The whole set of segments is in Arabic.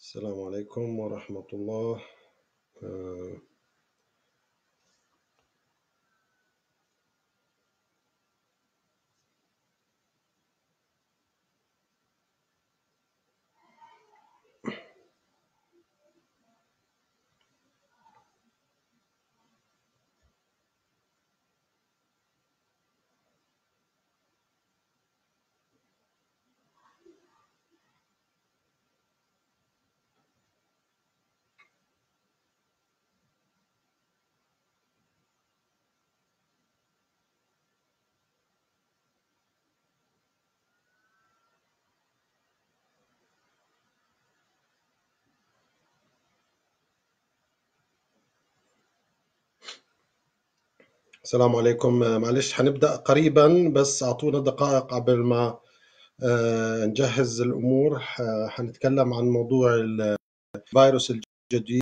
السلام عليكم ورحمة الله. السلام عليكم. معلش حنبدأ قريبا، بس أعطونا دقائق قبل ما نجهز الأمور. حنتكلم عن موضوع الفيروس الجديد.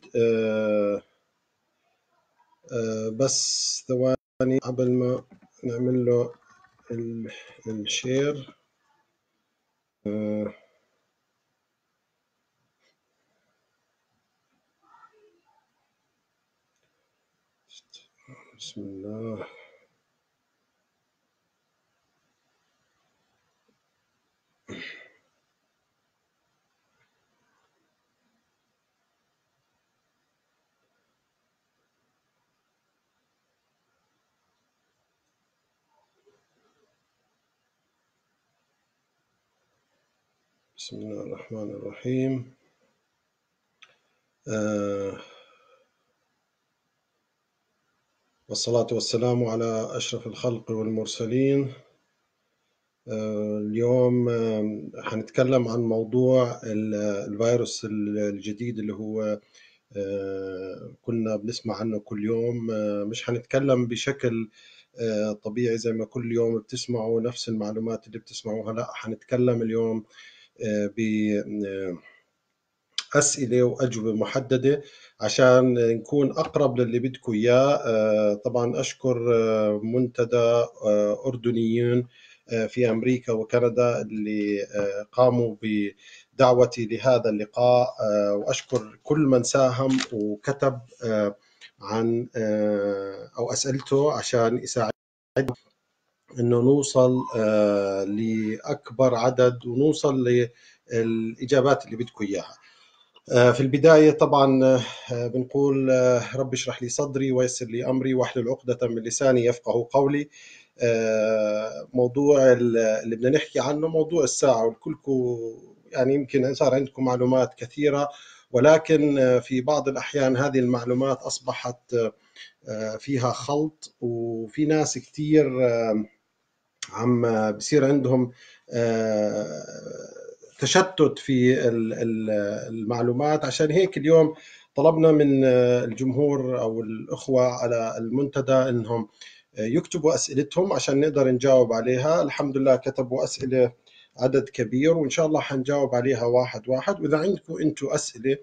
بس ثواني قبل ما نعمل له الشير. بسم الله. بسم الله الرحمن الرحيم. والصلاة والسلام على أشرف الخلق والمرسلين. اليوم حنتكلم عن موضوع الفيروس الجديد اللي هو كنا بنسمع عنه كل يوم. مش حنتكلم بشكل طبيعي زي ما كل يوم بتسمعوا نفس المعلومات اللي بتسمعوها، لا، حنتكلم اليوم بأسئلة وأجوبة محددة عشان نكون أقرب للي بدكم إياه. طبعا أشكر منتدى أردنيين في أمريكا وكندا اللي قاموا بدعوتي لهذا اللقاء، وأشكر كل من ساهم وكتب عن أو أسئلته عشان يساعدنا إنه نوصل لأكبر عدد ونوصل للإجابات اللي بدكم إياها. في البداية طبعا بنقول رب اشرح لي صدري ويسر لي أمري واحلل عقدة من لساني يفقه قولي. موضوع اللي بدنا نحكي عنه موضوع الساعة، والكلكم يعني يمكن صار عندكم معلومات كثيرة، ولكن في بعض الأحيان هذه المعلومات أصبحت فيها خلط، وفي ناس كثير عم بصير عندهم تشتت في المعلومات. عشان هيك اليوم طلبنا من الجمهور أو الأخوة على المنتدى أنهم يكتبوا أسئلتهم عشان نقدر نجاوب عليها. الحمد لله كتبوا أسئلة عدد كبير، وإن شاء الله حنجاوب عليها واحد واحد. وإذا عندكم أنتم أسئلة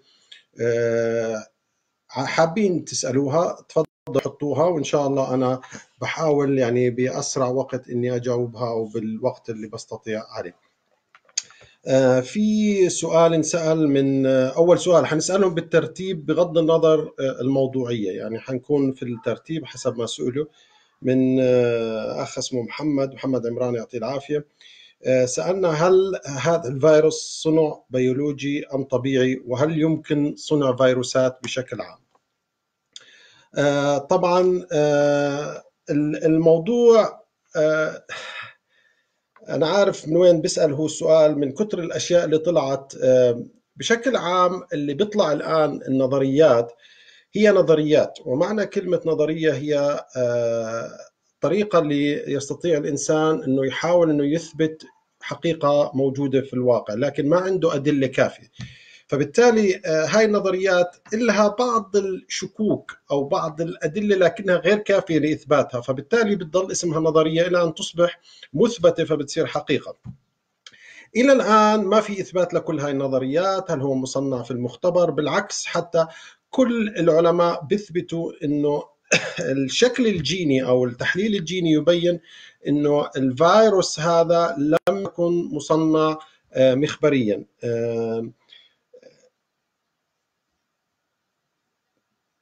حابين تسألوها تفضلوا حطوها، وإن شاء الله أنا بحاول يعني بأسرع وقت إني أجاوبها أو بالوقت اللي بستطيع عليه. في سؤال انسأل من أول سؤال حنسألهم بالترتيب بغض النظر الموضوعية، يعني حنكون في الترتيب حسب ما سئلوا. من أخ اسمه محمد عمران يعطيه العافية. سألنا هل هذا الفيروس صنع بيولوجي أم طبيعي، وهل يمكن صنع فيروسات بشكل عام؟ طبعا الموضوع أنا عارف من وين بيسأل هو السؤال، من كتر الأشياء اللي طلعت. بشكل عام اللي بيطلع الآن النظريات هي نظريات، ومعنى كلمة نظرية هي طريقة اللي يستطيع الإنسان أنه يحاول أنه يثبت حقيقة موجودة في الواقع، لكن ما عنده أدلة كافية. فبالتالي هاي النظريات لها بعض الشكوك أو بعض الأدلة لكنها غير كافية لإثباتها، فبالتالي بتضل اسمها نظرية إلى أن تصبح مثبتة فبتصير حقيقة. إلى الآن ما في إثبات لكل هاي النظريات. هل هو مصنع في المختبر؟ بالعكس، حتى كل العلماء بيثبتوا أنه الشكل الجيني أو التحليل الجيني يبين أنه الفيروس هذا لم يكن مصنع مخبريا.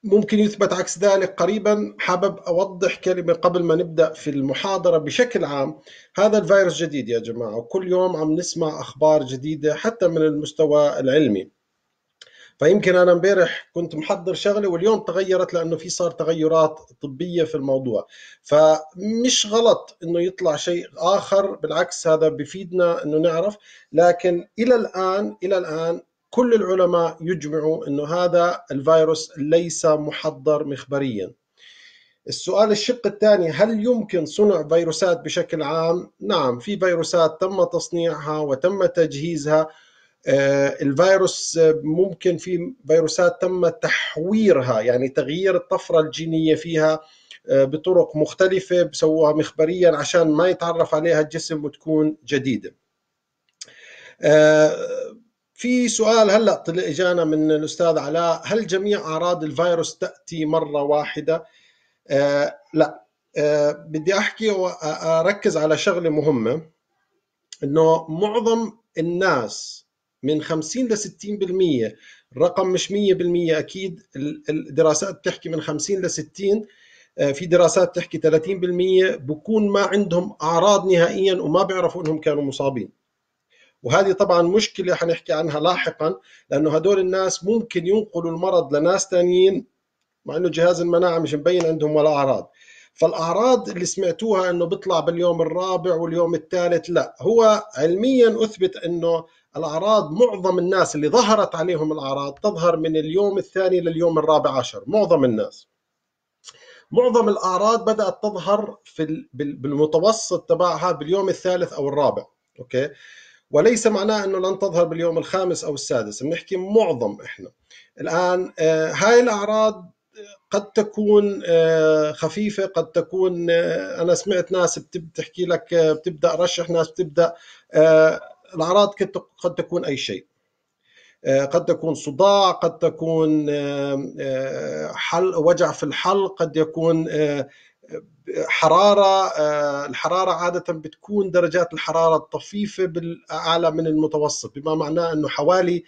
ممكن يثبت عكس ذلك قريبا. حابب أوضح كلمة قبل ما نبدأ في المحاضرة. بشكل عام هذا الفيروس جديد يا جماعة، وكل يوم عم نسمع أخبار جديدة حتى من المستوى العلمي. فيمكن أنا امبارح كنت محضر شغلة واليوم تغيرت لأنه في صار تغيرات طبية في الموضوع. فمش غلط إنه يطلع شيء آخر، بالعكس هذا بفيدنا إنه نعرف. لكن إلى الآن كل العلماء يجمعوا إنه هذا الفيروس ليس محضر مخبريا. السؤال الشق الثاني: هل يمكن صنع فيروسات بشكل عام؟ نعم، في فيروسات تم تصنيعها وتم تجهيزها. الفيروس ممكن في فيروسات تم تحويرها، يعني تغيير الطفرة الجينية فيها بطرق مختلفة، بسووها مخبريا عشان ما يتعرف عليها الجسم وتكون جديدة. في سؤال هلأ اجانا من الأستاذ علاء: هل جميع أعراض الفيروس تأتي مرة واحدة؟ لا. بدي أحكي وأركز على شغلة مهمة، إنه معظم الناس من 50 ل 60%، الرقم مش 100% أكيد، الدراسات تحكي من 50 ل 60، في دراسات تحكي 30% بكون ما عندهم أعراض نهائيا وما بيعرفوا إنهم كانوا مصابين. وهذه طبعا مشكلة حنحكي عنها لاحقا، لأنه هدول الناس ممكن ينقلوا المرض لناس تانيين مع انه جهاز المناعه مش مبين عندهم ولا اعراض. فالاعراض اللي سمعتوها انه بيطلع باليوم الرابع واليوم الثالث، لا، هو علميا اثبت انه الاعراض، معظم الناس اللي ظهرت عليهم الاعراض تظهر من اليوم الثاني لليوم الرابع عشر. معظم الناس، معظم الاعراض بدات تظهر بالمتوسط تبعها باليوم الثالث او الرابع. اوكي، وليس معناه انه لن تظهر باليوم الخامس او السادس، بنحكي معظم. احنا الان هاي الاعراض قد تكون خفيفة، قد تكون أنا سمعت ناس بتحكي لك بتبدأ رشح، ناس بتبدأ الأعراض قد تكون أي شيء. قد تكون صداع، قد تكون وجع في الحلق، قد يكون حرارة. الحرارة عادة بتكون درجات الحرارة الطفيفة بالأعلى من المتوسط، بما معناه أنه حوالي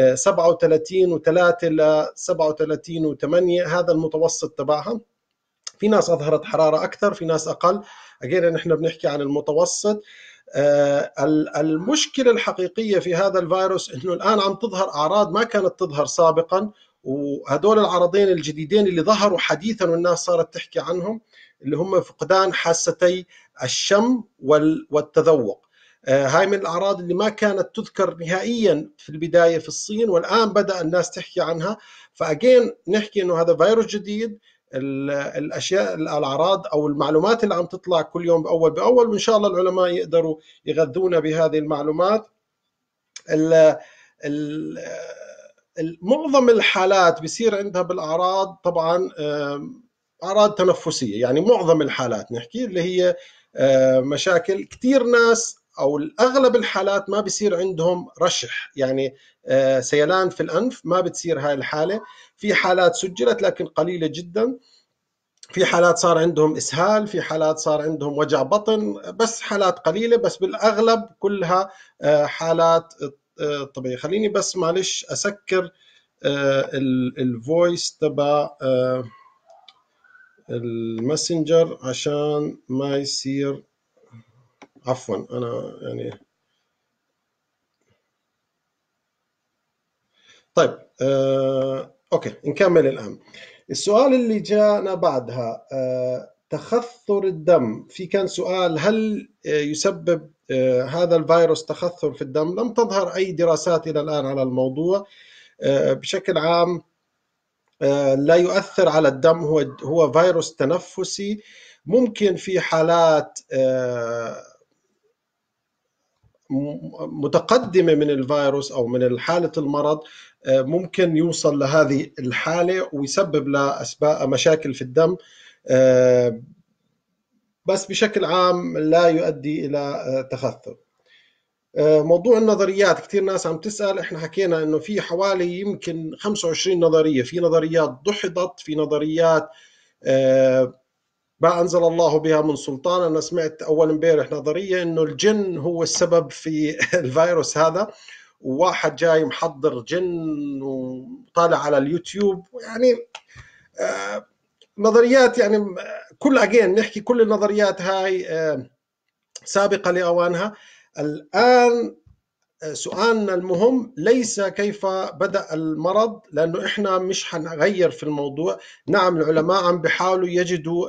37.3 ل 37.8، هذا المتوسط تبعها. في ناس أظهرت حرارة أكثر، في ناس أقل. أجينا نحن بنحكي عن المتوسط. المشكلة الحقيقية في هذا الفيروس أنه الآن عم تظهر أعراض ما كانت تظهر سابقا، وهدول العرضين الجديدين اللي ظهروا حديثا والناس صارت تحكي عنهم، اللي هم فقدان حاستي الشم والتذوق. هاي من الأعراض اللي ما كانت تذكر نهائيا في البداية في الصين، والآن بدأ الناس تحكي عنها. فأجين نحكي أنه هذا فيروس جديد. الاشياء، الاعراض او المعلومات اللي عم تطلع كل يوم باول باول، وان شاء الله العلماء يقدروا يغذونا بهذه المعلومات. معظم الحالات بيصير عندها بالاعراض طبعا اعراض تنفسيه، يعني معظم الحالات نحكي اللي هي مشاكل. كثير ناس او اغلب الحالات ما بيصير عندهم رشح، يعني سيلان في الانف، ما بتصير هاي الحاله. في حالات سجلت لكن قليله جدا. في حالات صار عندهم إسهال، في حالات صار عندهم وجع بطن، بس حالات قليلة. بس بالأغلب كلها حالات طبيعية. خليني بس معلش أسكر الفويس تبع الماسنجر عشان ما يصير. عفوا، أنا يعني طيب. أوكي، نكمل الآن. السؤال اللي جاءنا بعدها تخثر الدم. في كان سؤال: هل يسبب هذا الفيروس تخثر في الدم؟ لم تظهر أي دراسات إلى الآن على الموضوع. بشكل عام لا يؤثر على الدم، هو فيروس تنفسي. ممكن في حالات متقدمة من الفيروس أو من حالة المرض ممكن يوصل لهذه الحالة ويسبب له مشاكل في الدم، بس بشكل عام لا يؤدي إلى تخثر. موضوع النظريات، كثير ناس عم تسأل. احنا حكينا انه في حوالي يمكن 25 نظرية. في نظريات دحضت، في نظريات ما أنزل الله بها من سلطان. أنا سمعت أول امبارح نظرية إنه الجن هو السبب في الفيروس هذا، وواحد جاي محضر جن وطالع على اليوتيوب. يعني نظريات يعني نحكي كل النظريات هاي سابقة لأوانها. الآن سؤالنا المهم ليس كيف بدأ المرض، لأنه إحنا مش حنغير في الموضوع. نعم العلماء عم بيحاولوا يجدوا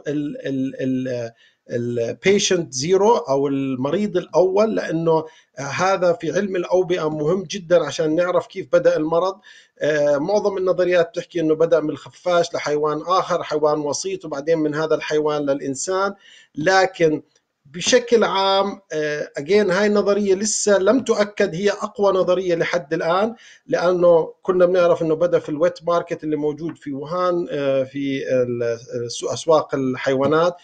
البيشنت زيرو أو المريض الأول، لأنه هذا في علم الأوبئة مهم جدا عشان نعرف كيف بدأ المرض. معظم النظريات بتحكي أنه بدأ من الخفاش لحيوان آخر، حيوان وسيط، وبعدين من هذا الحيوان للإنسان. لكن بشكل عام هاي النظرية لسه لم تؤكد، هي أقوى نظرية لحد الآن، لأنه كنا بنعرف أنه بدأ في الويت ماركت اللي موجود في ووهان في أسواق الحيوانات،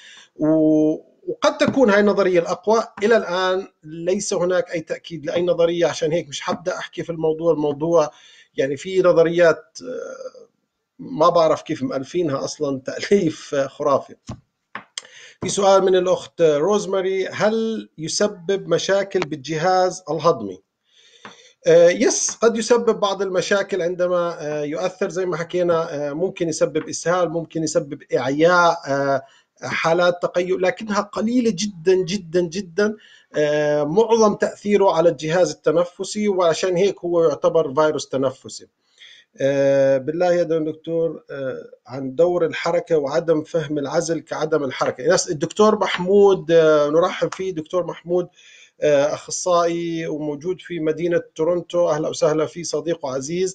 وقد تكون هاي النظرية الأقوى. إلى الآن ليس هناك أي تأكيد لأي نظرية، عشان هيك مش حبدأ أحكي في الموضوع يعني في نظريات ما بعرف كيف مألفينها أصلا، تأليف خرافي. في سؤال من الأخت روزماري: هل يسبب مشاكل بالجهاز الهضمي؟ يس، قد يسبب بعض المشاكل عندما يؤثر زي ما حكينا. ممكن يسبب إسهال، ممكن يسبب إعياء، حالات تقيؤ، لكنها قليلة جدا جدا جدا. معظم تأثيره على الجهاز التنفسي، وعشان هيك هو يعتبر فيروس تنفسي. بالله يا دكتور عن دور الحركة وعدم فهم العزل كعدم الحركة. الدكتور محمود نرحب فيه، دكتور محمود أخصائي وموجود في مدينة تورونتو، أهلا وسهلا فيه صديق وعزيز.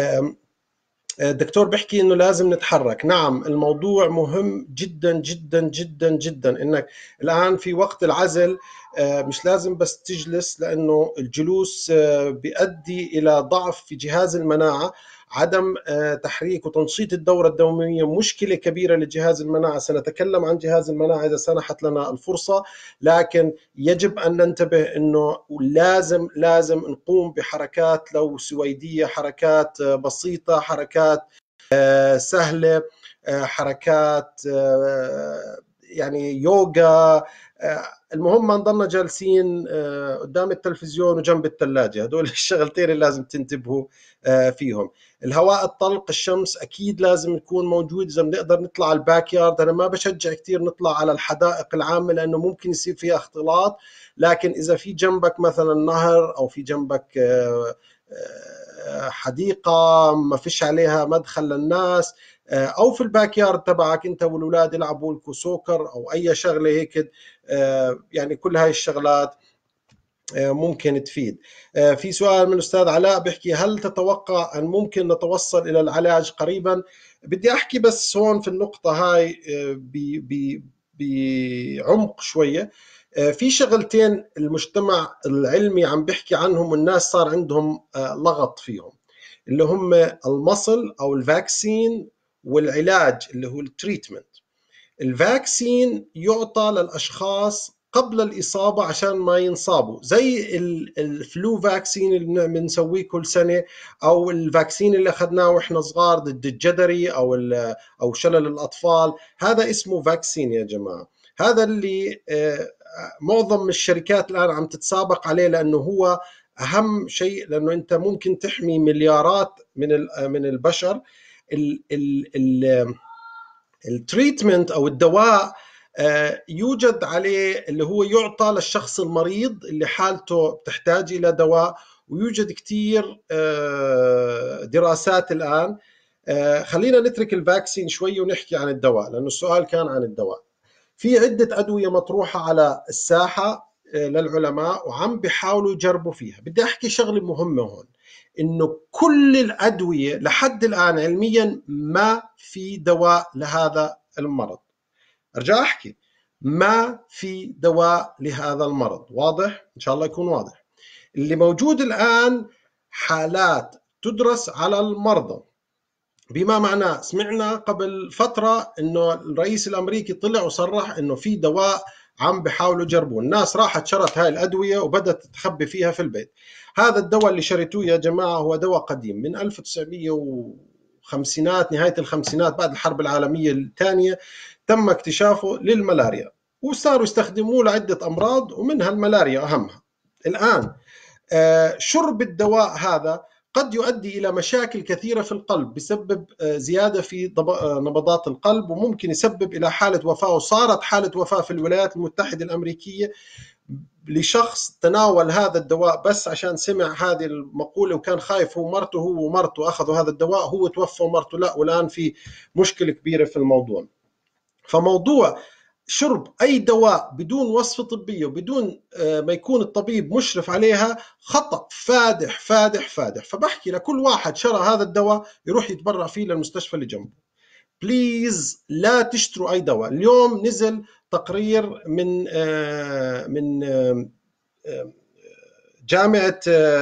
الدكتور بيحكي إنه لازم نتحرك. نعم الموضوع مهم جدا جدا جدا جدا، إنك الآن في وقت العزل مش لازم بس تجلس، لأنه الجلوس بيؤدي إلى ضعف في جهاز المناعة. عدم تحريك وتنشيط الدورة الدموية مشكلة كبيرة لجهاز المناعة. سنتكلم عن جهاز المناعة إذا سنحت لنا الفرصة، لكن يجب أن ننتبه أنه لازم نقوم بحركات لو سويدية، حركات بسيطة، حركات سهلة، حركات يعني يوغا. المهم ما نضلنا جالسين قدام التلفزيون وجنب الثلاجة، هدول الشغلتين اللي لازم تنتبهوا فيهم. الهواء الطلق، الشمس أكيد لازم يكون موجود. إذا بنقدر نطلع على الباك يارد، أنا ما بشجع كتير نطلع على الحدائق العامة لأنه ممكن يصير فيها اختلاط، لكن إذا في جنبك مثلا نهر أو في جنبك حديقة ما فيش عليها مدخل للناس، أو في الباك يارد تبعك أنت والأولاد يلعبوا لكم سوكر أو أي شغلة هيك، يعني كل هاي الشغلات ممكن تفيد. في سؤال من أستاذ علاء بيحكي: هل تتوقع أن ممكن نتوصل إلى العلاج قريبا؟ بدي أحكي بس هون في النقطة هاي بعمق شوية. في شغلتين المجتمع العلمي عم بيحكي عنهم والناس صار عندهم لغط فيهم، اللي هم المصل أو الفاكسين، والعلاج اللي هو التريتمنت. الفاكسين يعطى للأشخاص قبل الإصابة عشان ما ينصابوا، زي الفلو فاكسين اللي بنسويه كل سنة، أو الفاكسين اللي أخذناه وإحنا صغار ضد الجدري أو شلل الأطفال. هذا اسمه فاكسين يا جماعة. هذا اللي معظم الشركات الآن عم تتسابق عليه، لأنه هو أهم شيء، لأنه أنت ممكن تحمي مليارات من البشر. التريتمنت او الدواء يوجد عليه اللي هو يعطى للشخص المريض اللي حالته بتحتاج الى دواء، ويوجد كتير دراسات الان. خلينا نترك الفاكسين شوي ونحكي عن الدواء، لانه السؤال كان عن الدواء. في عدة أدوية مطروحة على الساحة للعلماء وعم بيحاولوا يجربوا فيها. بدي أحكي شغلة مهمة هون، إنه كل الأدوية لحد الآن علميا ما في دواء لهذا المرض. أرجع أحكي، ما في دواء لهذا المرض. واضح؟ إن شاء الله يكون واضح. اللي موجود الآن حالات تدرس على المرضى، بما معناه سمعنا قبل فترة إنه الرئيس الأمريكي طلع وصرح إنه في دواء عم بحاولوا يجربوه. الناس راحت شرت هاي الأدوية وبدأت تخبي فيها في البيت. هذا الدواء اللي شريتوه يا جماعة هو دواء قديم من 1950، نهاية الخمسينات بعد الحرب العالمية الثانية تم اكتشافه للملاريا، وصاروا يستخدموه لعدة أمراض ومنها الملاريا أهمها. الآن شرب الدواء هذا قد يؤدي إلى مشاكل كثيرة في القلب، بسبب زيادة في نبضات القلب، وممكن يسبب إلى حالة وفاة. وصارت حالة وفاة في الولايات المتحدة الأمريكية لشخص تناول هذا الدواء بس عشان سمع هذه المقولة وكان خايف. هو ومرته أخذوا هذا الدواء، هو توفى ومرته لا، والآن في مشكلة كبيرة في الموضوع. فموضوع شرب أي دواء بدون وصفة طبية وبدون ما يكون الطبيب مشرف عليها خطأ فادح فادح فادح. فبحكي لكل واحد شرى هذا الدواء يروح يتبرع فيه للمستشفى اللي جنبه. بليز لا تشتروا أي دواء. اليوم نزل تقرير من جامعة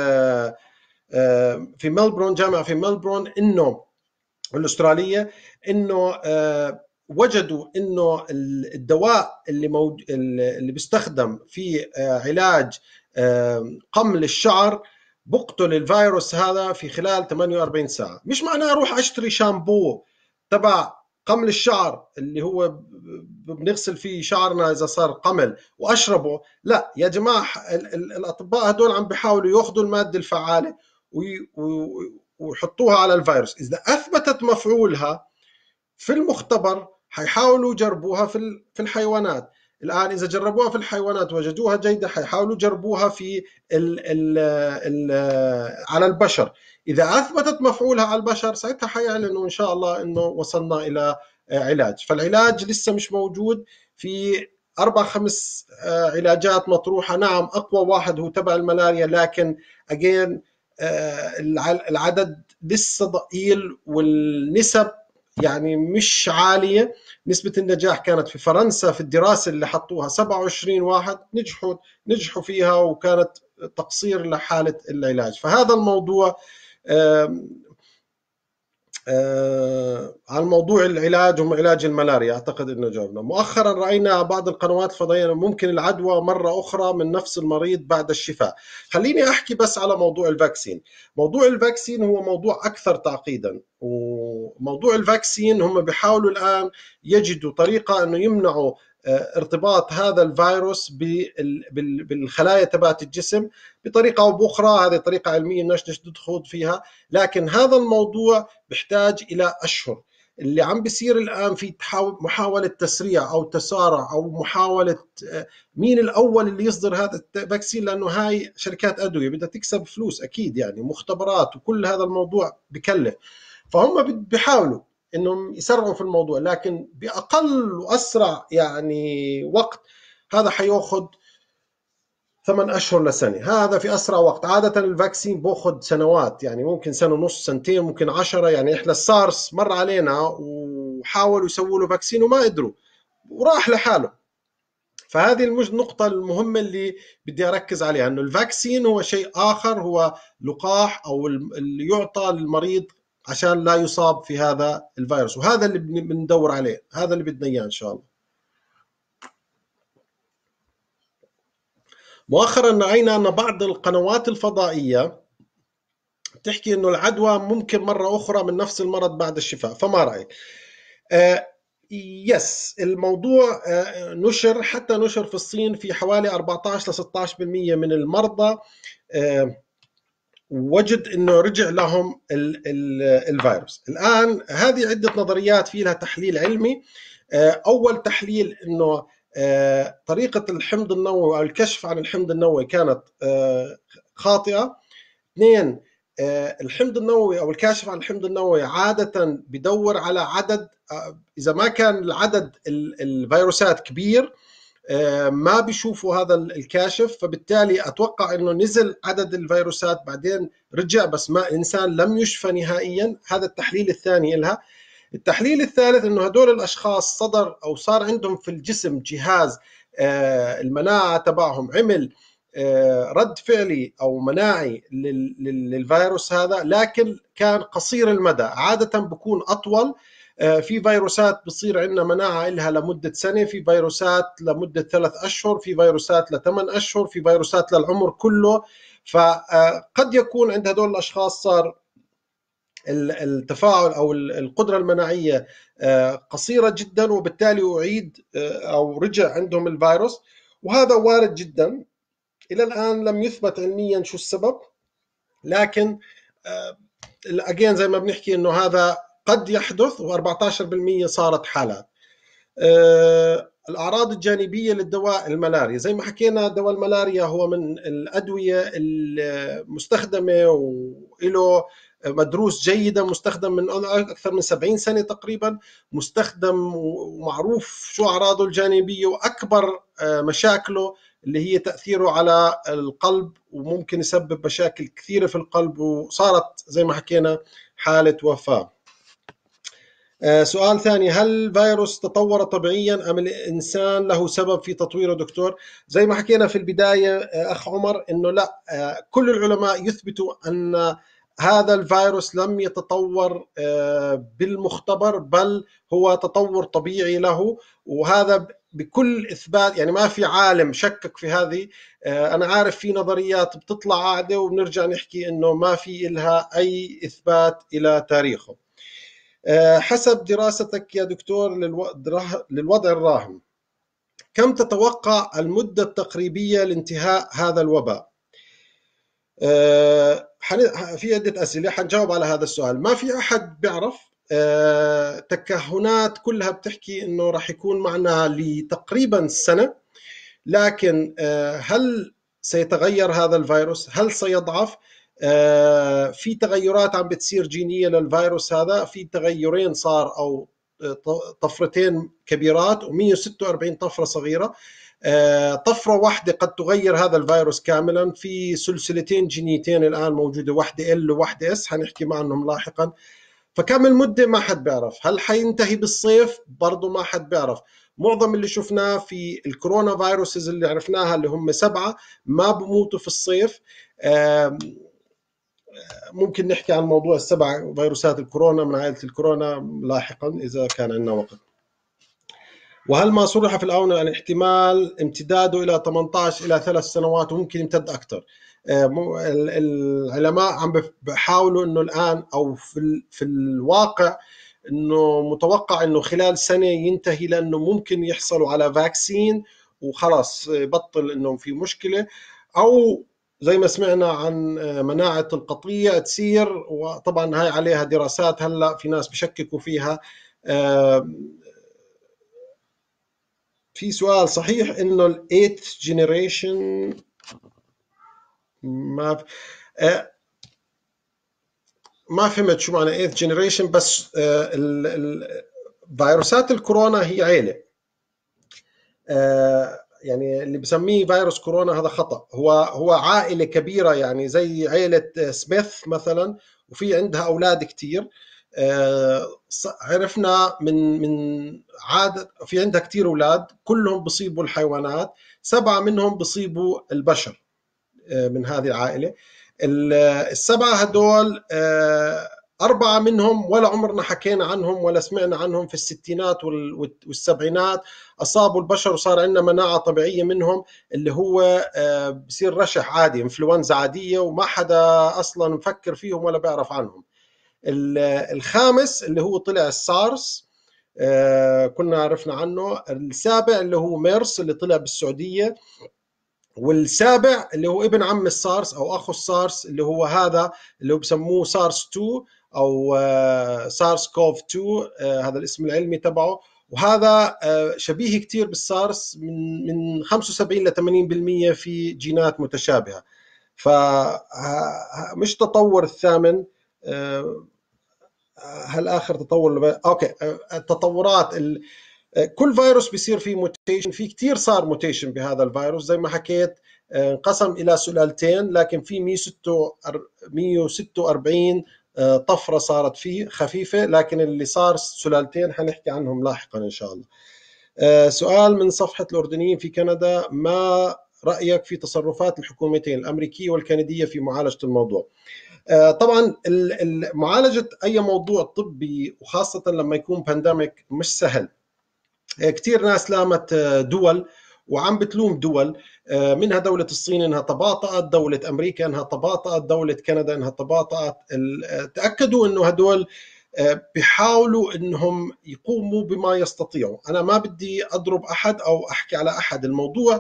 في ملبورن، جامعة في ملبورن إنه الأسترالية، إنه وجدوا إنه الدواء اللي بيستخدم في علاج قمل الشعر بقتل الفيروس هذا في خلال 48 ساعة. مش معناه أروح أشتري شامبو تبع قمل الشعر اللي هو بنغسل فيه شعرنا إذا صار قمل وأشربه. لا يا جماعة، الأطباء هدول عم بيحاولوا يأخذوا المادة الفعالة ويحطوها على الفيروس. إذا أثبتت مفعولها في المختبر حيحاولوا يجربوها في الحيوانات. الآن إذا جربوها في الحيوانات وجدوها جيدة، حيحاولوا يجربوها في على البشر. إذا أثبتت مفعولها على البشر ساعتها حيعلنوا إن شاء الله إنه وصلنا إلى علاج. فالعلاج لسه مش موجود. في 4-5 علاجات مطروحة. نعم أقوى واحد هو تبع الملاريا، لكن أجين العدد لسه ضئيل والنسب يعني مش عالية. نسبة النجاح كانت في فرنسا في الدراسة اللي حطوها 27 واحد نجحوا فيها، وكانت تقصير لحالة العلاج. فهذا الموضوع عن موضوع العلاج وعلاج الملاريا أعتقد أنه جاوبنا. مؤخرا رأينا بعض القنوات الفضائية ممكن العدوى مرة أخرى من نفس المريض بعد الشفاء. خليني أحكي بس على موضوع الفاكسين. موضوع الفاكسين هو موضوع أكثر تعقيدا. وموضوع الفاكسين هم بيحاولوا الآن يجدوا طريقة أنه يمنعوا ارتباط هذا الفيروس بالخلايا تبعت الجسم بطريقة أو بأخرى. هذه طريقة علمية مش ندخل فيها، لكن هذا الموضوع بيحتاج إلى أشهر. اللي عم بيصير الآن في محاولة تسريع أو تسارع أو محاولة مين الأول اللي يصدر هذا الفاكسين، لأنه هاي شركات أدوية بدها تكسب فلوس أكيد، يعني مختبرات وكل هذا الموضوع بكلف. فهم بيحاولوا انهم يسرعوا في الموضوع، لكن باقل واسرع يعني وقت. هذا حياخذ 8 اشهر لسنه، هذا في اسرع وقت. عاده الفاكسين باخذ سنوات، يعني ممكن سنه ونص، سنتين، ممكن 10. يعني احنا السارس مر علينا وحاولوا يسووا له فاكسين وما قدروا وراح لحاله. فهذه النقطة المهمة اللي بدي أركز عليها، أنه الفاكسين هو شيء آخر، هو لقاح أو اللي يعطى للمريض عشان لا يصاب في هذا الفيروس. وهذا اللي بندور عليه، هذا اللي بدنا إياه إن شاء الله. مؤخرا رأينا أن بعض القنوات الفضائية تحكي أنه العدوى ممكن مرة أخرى من نفس المرض بعد الشفاء. فما رأيك؟ يس، الموضوع نشر، حتى نشر في الصين في حوالي 14-16% من المرضى وجد انه رجع لهم الفيروس. الان هذه عده نظريات في لها تحليل علمي. اول تحليل انه طريقه الحمض النووي او الكشف عن الحمض النووي كانت خاطئه. 2، الحمض النووي او الكاشف عن الحمض النووي عاده بدور على عدد، اذا ما كان العدد الفيروسات كبير ما بيشوفوا هذا الكاشف. فبالتالي أتوقع أنه نزل عدد الفيروسات بعدين رجع، بس ما الإنسان لم يشفى نهائيا. هذا التحليل الثاني لها. التحليل الثالث أنه هدول الأشخاص صدر أو صار عندهم في الجسم جهاز المناعة تبعهم عمل رد فعلي أو مناعي للفيروس هذا، لكن كان قصير المدى. عادة بكون أطول. في فيروسات بصير عندنا مناعة لها لمدة سنة، في فيروسات لمدة 3 أشهر، في فيروسات ل8 أشهر، في فيروسات للعمر كله. فقد يكون عند هدول الأشخاص صار التفاعل أو القدرة المناعية قصيرة جدا، وبالتالي أعيد أو رجع عندهم الفيروس. وهذا وارد جدا. إلى الآن لم يثبت علميا شو السبب، لكن اجين زي ما بنحكي انه هذا قد يحدث، و14% صارت حالات. الأعراض الجانبية للدواء الملاريا، زي ما حكينا دواء الملاريا هو من الأدوية المستخدمة وله مدروس جيدا، مستخدم من أكثر من 70 سنة تقريبا، مستخدم ومعروف شو أعراضه الجانبية، وأكبر مشاكله اللي هي تأثيره على القلب، وممكن يسبب مشاكل كثيرة في القلب، وصارت زي ما حكينا حالة وفاة. سؤال ثاني: هل الفيروس تطور طبيعيا أم الإنسان له سبب في تطويره دكتور؟ زي ما حكينا في البداية أخ عمر إنه لا، كل العلماء يثبتوا أن هذا الفيروس لم يتطور بالمختبر، بل هو تطور طبيعي له، وهذا بكل إثبات، يعني ما في عالم شكك في هذه. أنا عارف في نظريات بتطلع عادة وبنرجع نحكي إنه ما في إلها أي إثبات إلى تاريخه. حسب دراستك يا دكتور للوضع الراهن، كم تتوقع المدة التقريبية لانتهاء هذا الوباء؟ في عدة أسئلة حنجاوب على هذا السؤال. ما في أحد بيعرف، تكهنات كلها بتحكي إنه راح يكون معنا لتقريبا سنة، لكن هل سيتغير هذا الفيروس؟ هل سيضعف؟ في تغيرات عم بتصير جينية للفيروس هذا، في تغيرين صار أو طفرتين كبيرات و146 طفرة صغيرة. طفرة واحدة قد تغير هذا الفيروس كاملا. في سلسلتين جينيتين الآن موجودة، واحدة L وواحدة S، حنحكي عنهم لاحقا. فكم المدة ما حد بيعرف. هل حينتهي بالصيف؟ برضو ما حد بيعرف. معظم اللي شفناه في الكورونا فيروسز اللي عرفناها اللي هم 7 ما بموتوا في الصيف. ممكن نحكي عن موضوع ال7 فيروسات الكورونا من عائلة الكورونا لاحقا إذا كان عندنا وقت. وهل ما صرح في الآونة عن احتمال امتداده إلى 18 إلى 3 سنوات وممكن يمتد أكثر؟ العلماء عم بحاولوا إنه الآن أو في الواقع إنه متوقع إنه خلال سنة ينتهي، لأنه ممكن يحصلوا على فاكسين وخلاص بطل إنه في مشكلة، أو زي ما سمعنا عن مناعة القطيع تصير، وطبعا هاي عليها دراسات هلأ في ناس بشككوا فيها. في سؤال: صحيح انه الايث جينيريشن ما فهمت شو معنى ايث جينيريشن، بس فيروسات الكورونا هي عيلة. يعني اللي بسميه فيروس كورونا هذا خطأ، هو عائلة كبيرة، يعني زي عيلة سميث مثلا، وفي عندها أولاد كتير. عرفنا من عادة في عندها كتير أولاد، كلهم بصيبوا الحيوانات، 7 منهم بصيبوا البشر من هذه العائلة. ال7 هدول 4 منهم ولا عمرنا حكينا عنهم ولا سمعنا عنهم. في الستينات والسبعينات أصابوا البشر وصار عندنا مناعة طبيعية منهم، اللي هو بصير رشح عادي، انفلونزا عادية، وما حدا أصلا مفكر فيهم ولا بيعرف عنهم. الخامس اللي هو طلع السارس، كنا عرفنا عنه. السابع اللي هو ميرس اللي طلع بالسعودية. والسابع اللي هو ابن عم السارس أو أخو السارس، اللي هو هذا اللي هو بسموه سارس 2 أو سارس كوف 2، هذا الاسم العلمي تبعه. وهذا شبيه كتير بالسارس، من 75 ل 80% في جينات متشابهة. فمش تطور الثامن. هل آخر تطور أوكي. التطورات كل فيروس بيصير فيه موتيشن، في كتير صار موتيشن بهذا الفيروس. زي ما حكيت انقسم إلى سلالتين، لكن في 146 طفرة صارت فيه خفيفة، لكن اللي صار سلالتين حنحكي عنهم لاحقا إن شاء الله. سؤال من صفحة الأردنيين في كندا: ما رأيك في تصرفات الحكومتين الأمريكية والكندية في معالجة الموضوع؟ طبعا معالجة أي موضوع طبي وخاصة لما يكون بانديميك مش سهل. كتير ناس لامت دول وعم بتلوم دول، منها دولة الصين انها تباطأت، دولة امريكا انها تباطأت، دولة كندا انها تباطأت. تأكدوا انه هدول بيحاولوا انهم يقوموا بما يستطيعوا. انا ما بدي اضرب احد او احكي على احد. الموضوع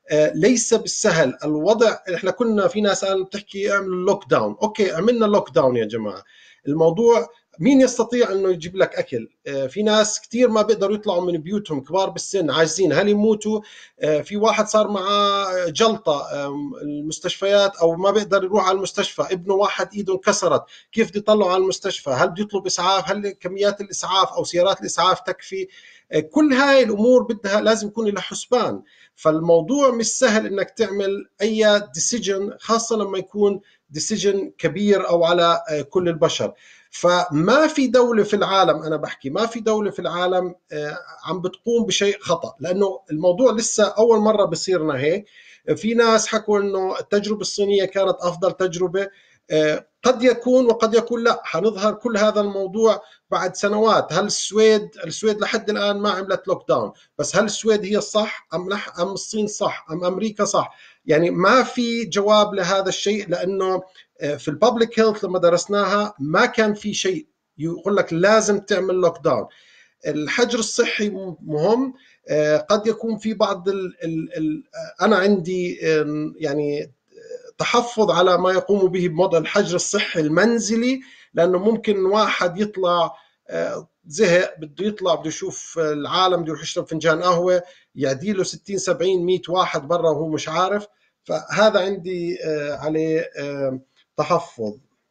ليس بالسهل الوضع. احنا كنا في ناس قال بتحكي اعمل لوك داون، اوكي عملنا لوك داون يا جماعه. الموضوع مين يستطيع انه يجيب لك اكل؟ في ناس كثير ما بيقدروا يطلعوا من بيوتهم، كبار بالسن عاجزين، هل يموتوا؟ في واحد صار معاه جلطه، المستشفيات او ما بيقدر يروح على المستشفى، ابنه واحد ايده انكسرت، كيف بده يطلعه على المستشفى؟ هل بده يطلب اسعاف؟ هل كميات الاسعاف او سيارات الاسعاف تكفي؟ كل هاي الامور بدها لازم يكون لها حسبان. فالموضوع مش سهل انك تعمل اي ديسيجن، خاصه لما يكون ديسيجن كبير او على كل البشر. فما في دولة في العالم، أنا بحكي ما في دولة في العالم عم بتقوم بشيء خطأ، لأنه الموضوع لسه أول مرة بصيرنا هيك. في ناس حكوا أنه التجربة الصينية كانت أفضل تجربة، قد يكون وقد يكون لا، حنظهر كل هذا الموضوع بعد سنوات. هل السويد لحد الآن ما عملت لوك داون، بس هل السويد هي الصح أم الصين صح أم أمريكا صح؟ يعني ما في جواب لهذا الشيء، لأنه في الببليك هيلث لما درسناها ما كان في شيء يقول لك لازم تعمل لوك داون. الحجر الصحي مهم. قد يكون في بعض أنا عندي يعني تحفظ على ما يقوم به بوضع الحجر الصحي المنزلي، لأنه ممكن واحد يطلع زهق، بده يطلع، بده يشوف العالم، بده يروح يشرب فنجان قهوة، يعديله 60 70 100 واحد برا وهو مش عارف. فهذا عندي عليه تحفظ.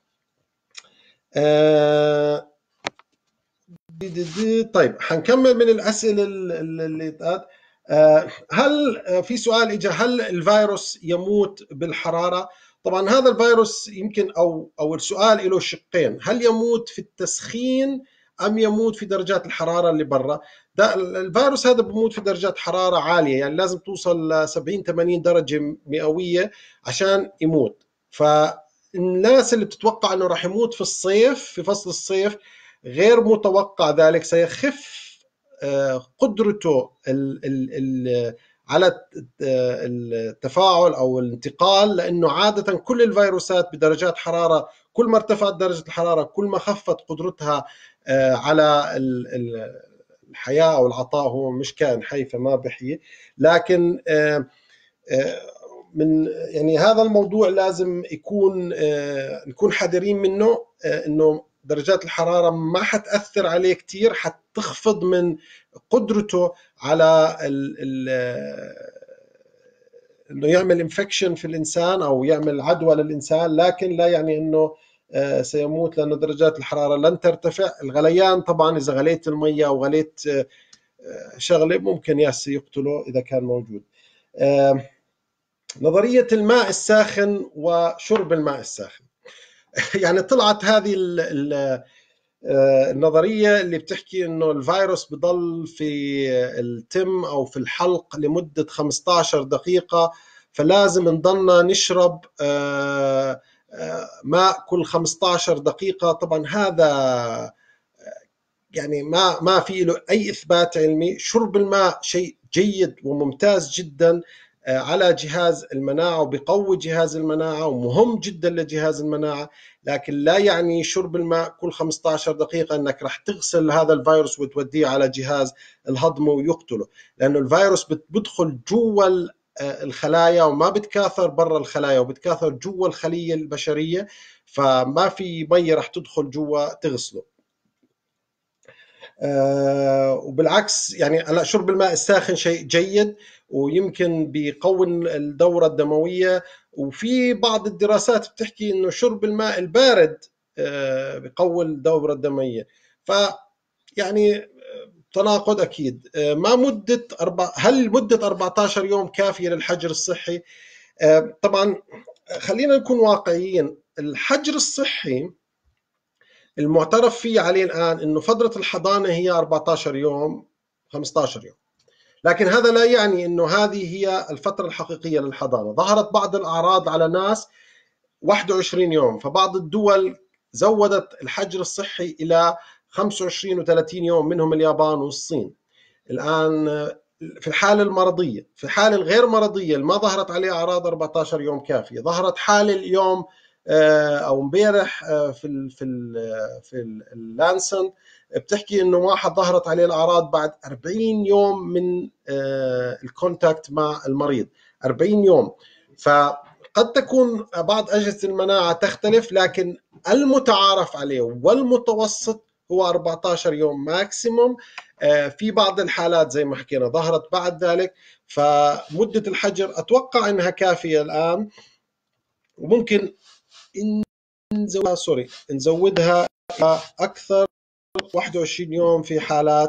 طيب حنكمل من الأسئلة اللي اتقالت. هل في سؤال اجى، هل الفيروس يموت بالحرارة؟ طبعا هذا الفيروس يمكن او السؤال له شقين، هل يموت في التسخين ام يموت في درجات الحرارة اللي برا؟ ده الفيروس هذا بموت في درجات حرارة عالية، يعني لازم توصل ل 70 80 درجة مئوية عشان يموت. فالناس اللي بتتوقع انه راح يموت في الصيف، في فصل الصيف، غير متوقع ذلك. سيخف قدرته على التفاعل أو الانتقال، لأنه عادة كل الفيروسات بدرجات حرارة، كل ما ارتفعت درجة الحرارة كل ما خفت قدرتها على الحياة أو العطاء. هو مش كائن حي فما بحيي، لكن من يعني هذا الموضوع لازم يكون نكون حذرين منه، انه درجات الحرارة ما حتأثر عليه كتير، حتخفض من قدرته على انه يعمل انفكشن في الانسان او يعمل عدوى للانسان، لكن لا يعني انه سيموت، لانه درجات الحرارة لن ترتفع. الغليان طبعا اذا غليت المية او غليت شغلة ممكن يقتله اذا كان موجود. نظرية الماء الساخن وشرب الماء الساخن. يعني طلعت هذه النظرية اللي بتحكي انه الفيروس بضل في التم او في الحلق لمدة 15 دقيقة، فلازم نضلنا نشرب ماء كل 15 دقيقة. طبعا هذا يعني ما في له اي اثبات علمي. شرب الماء شيء جيد وممتاز جدا على جهاز المناعة، وبقوي جهاز المناعة، ومهم جدا لجهاز المناعة، لكن لا يعني شرب الماء كل 15 دقيقة انك راح تغسل هذا الفيروس وتوديه على جهاز الهضم ويقتله، لانه الفيروس بدخل جوا الخلايا وما بتكاثر برا الخلايا، وبتكاثر جوا الخلية البشرية، فما في مية راح تدخل جوا تغسله. وبالعكس يعني هلا شرب الماء الساخن شيء جيد، ويمكن بيقوي الدورة الدموية، وفي بعض الدراسات بتحكي انه شرب الماء البارد بيقوي الدورة الدموية. ف يعني تناقض اكيد. ما مدة هل مدة 14 يوم كافية للحجر الصحي؟ طبعا خلينا نكون واقعيين. الحجر الصحي المعترف فيه عليه الآن أنه فترة الحضانة هي 14 يوم 15 يوم، لكن هذا لا يعني أنه هذه هي الفترة الحقيقية للحضانة. ظهرت بعض الأعراض على ناس 21 يوم، فبعض الدول زودت الحجر الصحي إلى 25 و30 يوم، منهم اليابان والصين. الآن في الحالة المرضية، في الحالة الغير مرضية اللي ما ظهرت عليه أعراض 14 يوم كافية. ظهرت حالة اليوم او امبارح في اللانسن بتحكي انه واحد ظهرت عليه الاعراض بعد 40 يوم من الكونتاكت مع المريض. 40 يوم. فقد تكون بعض أجهزة المناعة تختلف، لكن المتعارف عليه والمتوسط هو 14 يوم ماكسيموم. في بعض الحالات زي ما حكينا ظهرت بعد ذلك، فمدة الحجر أتوقع أنها كافية الآن، وممكن نزودها أكثر 21 يوم في حالات.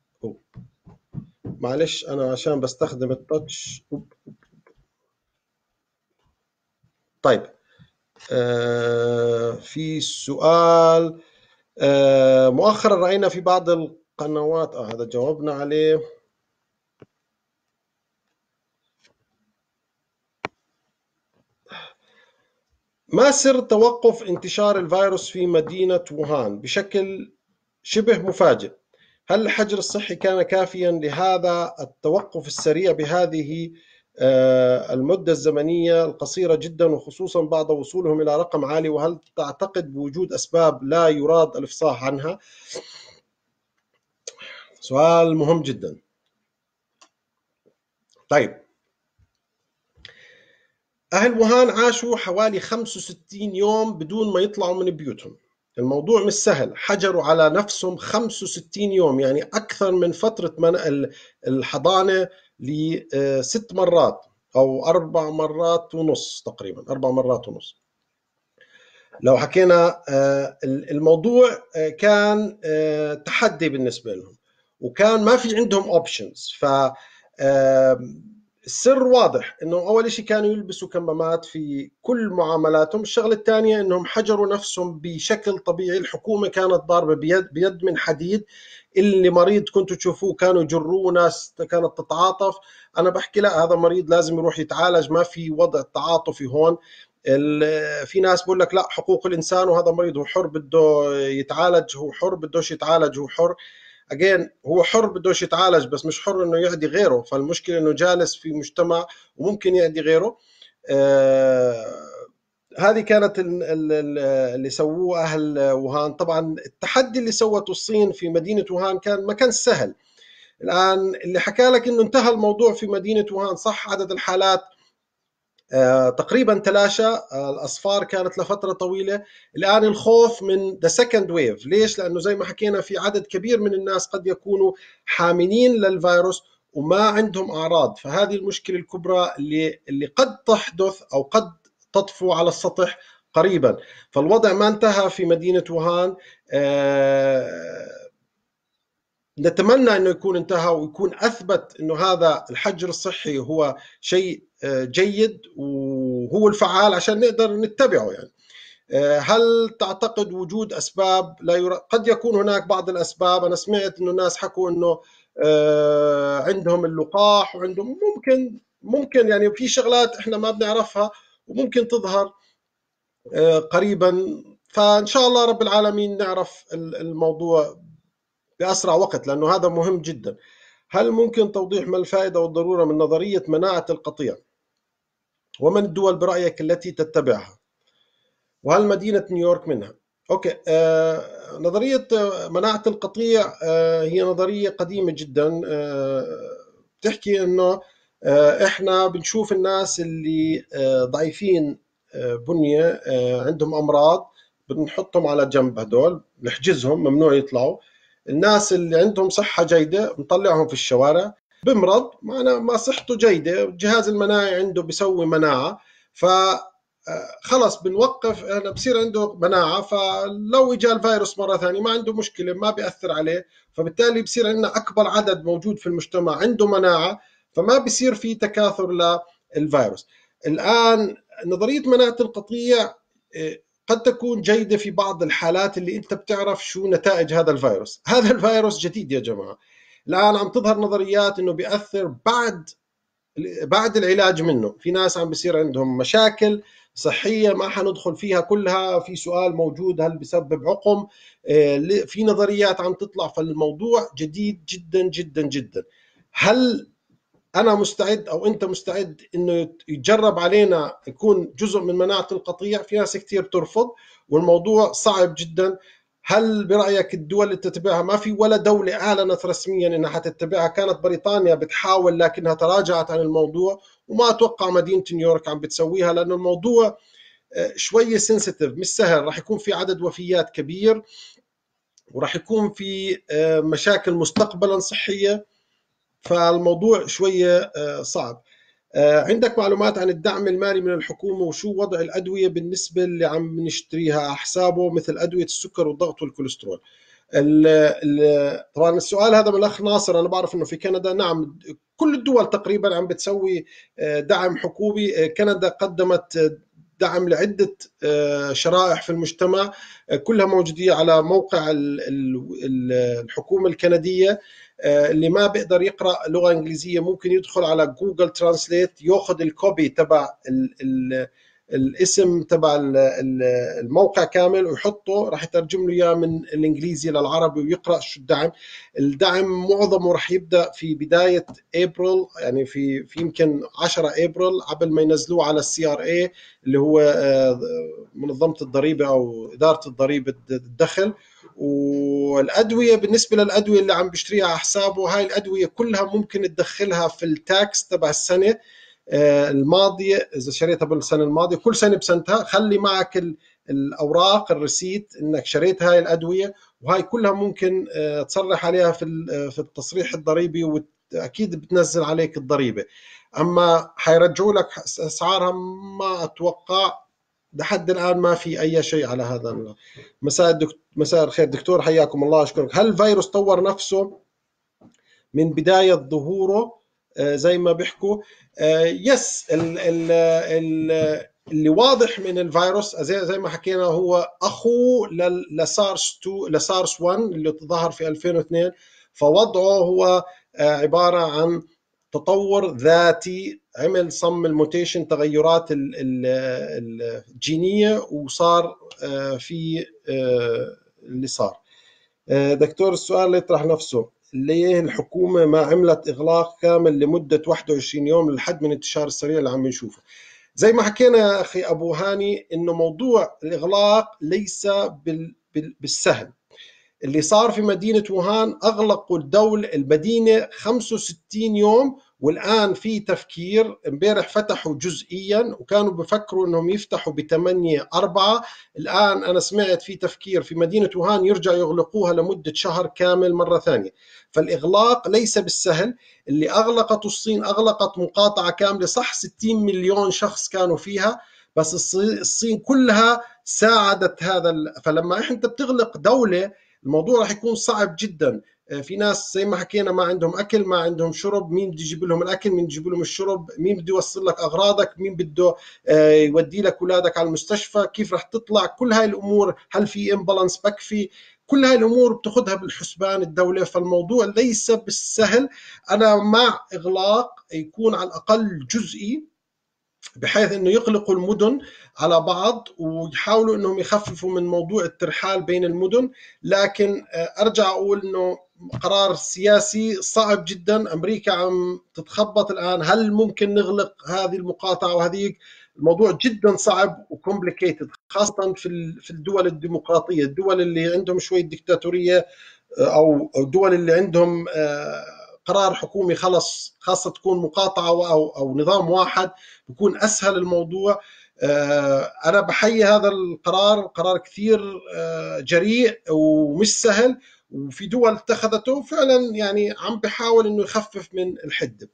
معلش أنا عشان بستخدم التاتش. طيب في سؤال مؤخرا رأينا في بعض القنوات، هذا جاوبنا عليه. ما سر توقف انتشار الفيروس في مدينة ووهان بشكل شبه مفاجئ؟ هل الحجر الصحي كان كافيا لهذا التوقف السريع بهذه المدة الزمنية القصيرة جدا، وخصوصا بعد وصولهم إلى رقم عالي؟ وهل تعتقد بوجود أسباب لا يراد الإفصاح عنها؟ سؤال مهم جدا. طيب، أهل ووهان عاشوا حوالي 65 يوم بدون ما يطلعوا من بيوتهم. الموضوع مش سهل، حجروا على نفسهم 65 يوم، يعني أكثر من فترة الحضانة ل6 مرات أو 4 مرات ونص، تقريبا 4 مرات ونص. لو حكينا الموضوع كان تحدي بالنسبة لهم، وكان ما في عندهم اوبشنز. ف السر واضح انه اول شيء كانوا يلبسوا كمامات في كل معاملاتهم. الشغله الثانيه انهم حجروا نفسهم بشكل طبيعي. الحكومه كانت ضاربه بيد من حديد. اللي مريض كنتوا تشوفوه كانوا يجروه، ناس كانت تتعاطف. انا بحكي لا، هذا مريض لازم يروح يتعالج، ما في وضع تعاطفي هون. في ناس بقول لك لا، حقوق الانسان، وهذا مريض هو حر بده يتعالج، هو حر بدوش يتعالج، هو حر. اجين هو حر بدوش يتعالج، بس مش حر انه يعدي غيره. فالمشكله انه جالس في مجتمع وممكن يعدي غيره. هذه كانت اللي سووه اهل ووهان. طبعا التحدي اللي سوته الصين في مدينه ووهان ما كان سهل. الان اللي حكى لك انه انتهى الموضوع في مدينه ووهان، صح، عدد الحالات تقريبا تلاشى. الأصفار كانت لفترة طويلة. الآن الخوف من the second wave. ليش؟ لأنه زي ما حكينا في عدد كبير من الناس قد يكونوا حاملين للفيروس وما عندهم أعراض. فهذه المشكلة الكبرى اللي قد تحدث أو قد تطفو على السطح قريبا. فالوضع ما انتهى في مدينة ووهان. نتمنى أنه يكون انتهى ويكون أثبت أنه هذا الحجر الصحي هو شيء جيد وهو الفعال عشان نقدر نتبعه. يعني هل تعتقد وجود أسباب لا قد يكون هناك بعض الأسباب. أنا سمعت أنه الناس حكوا أنه عندهم اللقاح، وعندهم ممكن يعني في شغلات إحنا ما بنعرفها وممكن تظهر قريبا. فإن شاء الله رب العالمين نعرف الموضوع بأسرع وقت، لأنه هذا مهم جدا. هل ممكن توضيح ما الفائدة والضرورة من نظرية مناعة القطيع؟ ومن الدول برأيك التي تتبعها؟ وهل مدينة نيويورك منها؟ أوكي. نظرية مناعة القطيع هي نظرية قديمة جدا. بتحكي أنه إحنا بنشوف الناس اللي ضعيفين بنية، عندهم أمراض، بنحطهم على جنب، هدول نحجزهم، ممنوع يطلعوا. الناس اللي عندهم صحة جيدة بنطلعهم في الشوارع. بمرض معنا ما صحته جيدة، الجهاز المناعي عنده بيسوي مناعة، خلص بنوقف. أنا بصير عنده مناعة، فلو إجا الفيروس مرة ثانية ما عنده مشكلة، ما بيأثر عليه. فبالتالي بصير عندنا أكبر عدد موجود في المجتمع عنده مناعة، فما بصير في تكاثر للفيروس. الآن نظرية مناعة القطيع قد تكون جيدة في بعض الحالات اللي أنت بتعرف شو نتائج هذا الفيروس. هذا الفيروس جديد يا جماعة. الآن عم تظهر نظريات أنه بيأثر بعد العلاج منه. في ناس عم بيصير عندهم مشاكل صحية ما حندخل فيها كلها. في سؤال موجود، هل بسبب عقم؟ في نظريات عم تطلع. فالموضوع جديد جدا جدا جدا. هل أنا مستعد أو أنت مستعد إنه يتجرب علينا يكون جزء من مناعة القطيع؟ في ناس كتير بترفض، والموضوع صعب جدا. هل برأيك الدول اللي تتبعها، ما في ولا دولة أعلنت رسميا أنها حتتبعها، كانت بريطانيا بتحاول لكنها تراجعت عن الموضوع، وما أتوقع مدينة نيويورك عم بتسويها، لأنه الموضوع شوية سنسيتيف، مش سهل، راح يكون في عدد وفيات كبير، وراح يكون في مشاكل مستقبلا صحية، فالموضوع شوية صعب. عندك معلومات عن الدعم المالي من الحكومة، وشو وضع الأدوية بالنسبة اللي عم نشتريها على حسابه، مثل أدوية السكر والضغط والكوليسترول؟ طبعا السؤال هذا من الأخ ناصر. أنا بعرف أنه في كندا نعم كل الدول تقريبا عم بتسوي دعم حكومي. كندا قدمت دعم لعدة شرائح في المجتمع، كلها موجودة على موقع الحكومة الكندية. اللي ما بيقدر يقرأ لغة إنجليزية ممكن يدخل على جوجل ترانسليت، ياخذ الكوبي تبع الاسم تبع الموقع كامل ويحطه، راح يترجم له اياه من الانجليزي للعربي ويقرا شو الدعم. الدعم معظمه راح يبدا في بدايه ابريل، يعني في يمكن 10 ابريل، قبل ما ينزلوه على السي ار اي اللي هو منظمه الضريبه او اداره الضريبه الدخل. والادويه، بالنسبه للادويه اللي عم بيشتريها على حسابه، هاي الادويه كلها ممكن تدخلها في التاكس تبع السنه الماضيه. اذا شريتها بالسنه الماضيه، كل سنه بسنتها خلي معك الاوراق الريسيت انك شريت هاي الادويه، وهاي كلها ممكن تصرح عليها في التصريح الضريبي، واكيد بتنزل عليك الضريبه. اما حيرجعوا لك اسعارها ما اتوقع، لحد الان ما في اي شيء على هذا. مساء الخير دكتور، حياكم الله، اشكرك. هل الفيروس طور نفسه من بداية ظهوره زي ما بيحكوا؟ يس، اللي واضح من الفيروس زي ما حكينا هو اخو لسارس 2 لسارس 1 اللي ظهر في 2002. فوضعه هو عبارة عن تطور ذاتي، عمل صم الموتيشن، تغيرات الجينية، وصار في اللي صار. دكتور، السؤال اللي يطرح نفسه، ليه الحكومة ما عملت إغلاق كامل لمدة 21 يوم للحد من الانتشار السريع اللي عم نشوفه؟ زي ما حكينا يا أخي أبو هاني، إنه موضوع الإغلاق ليس بالسهل. اللي صار في مدينة ووهان، أغلقوا المدينة 65 يوم، والآن في تفكير. امبارح فتحوا جزئيا، وكانوا بفكروا أنهم يفتحوا ب8/4. الآن أنا سمعت في تفكير في مدينة ووهان يرجع يغلقوها لمدة شهر كامل مرة ثانية. فالإغلاق ليس بالسهل. اللي أغلقت الصين، أغلقت مقاطعة كاملة، صح 60 مليون شخص كانوا فيها، بس الصين كلها ساعدت هذا. فلما انت بتغلق دولة، الموضوع راح يكون صعب جدا. في ناس زي ما حكينا ما عندهم اكل، ما عندهم شرب، مين بده يجيب لهم الاكل، مين يجيب لهم الشرب، مين بده يوصل لك اغراضك، مين بده يودي لك اولادك على المستشفى، كيف راح تطلع، كل هاي الامور، هل في امبالانس بكفي، كل هاي الامور بتاخذها بالحسبان الدوله. فالموضوع ليس بالسهل. انا مع اغلاق يكون على الاقل جزئي، بحيث انه يغلقوا المدن على بعض ويحاولوا انهم يخففوا من موضوع الترحال بين المدن. لكن ارجع اقول انه قرار سياسي صعب جدا. امريكا عم تتخبط الان، هل ممكن نغلق هذه المقاطعه وهذه؟ الموضوع جدا صعب وكومبليكيتد، خاصه في الدول الديمقراطيه، الدول اللي عندهم شويه ديكتاتوريه، او الدول اللي عندهم قرار حكومي خلص، خاصه تكون مقاطعه او نظام واحد، بكون اسهل الموضوع. انا بحيي هذا القرار، قرار كثير جريء ومش سهل، وفي دول اتخذته فعلا، يعني عم بحاول انه يخفف من الحده.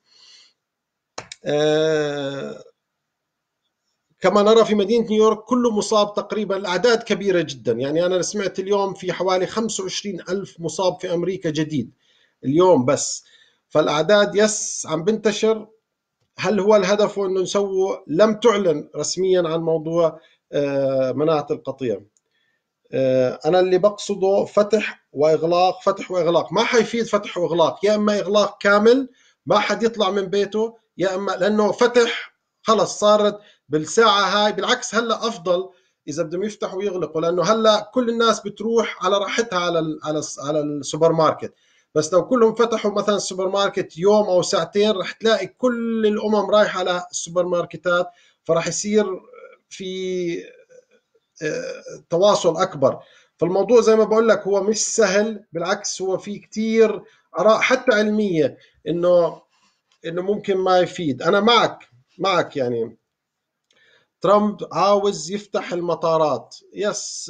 كما نرى في مدينة نيويورك كله مصاب تقريبا، الأعداد كبيرة جدا. يعني أنا سمعت اليوم في حوالي 25 ألف مصاب في أمريكا جديد اليوم بس. فالأعداد عم بنتشر. هل هو الهدف أنه نسوي؟ لم تعلن رسميا عن موضوع مناعة القطيع. أنا اللي بقصده فتح وإغلاق، فتح وإغلاق ما حيفيد. فتح وإغلاق، يا إما إغلاق كامل ما حد يطلع من بيته، يا إما لأنه فتح خلص صارت بالساعة هاي. بالعكس هلا أفضل إذا بدهم يفتحوا ويغلقوا، لأنه هلا كل الناس بتروح على راحتها على السوبر ماركت. بس لو كلهم فتحوا مثلا السوبر ماركت يوم أو ساعتين، رح تلاقي كل الأمم رايحة على السوبر ماركتات، فرح يصير في تواصل اكبر. فالموضوع زي ما بقول لك هو مش سهل، بالعكس هو في كتير آراء حتى علمية إنه ممكن ما يفيد. أنا معك يعني. ترامب عاوز يفتح المطارات، يس.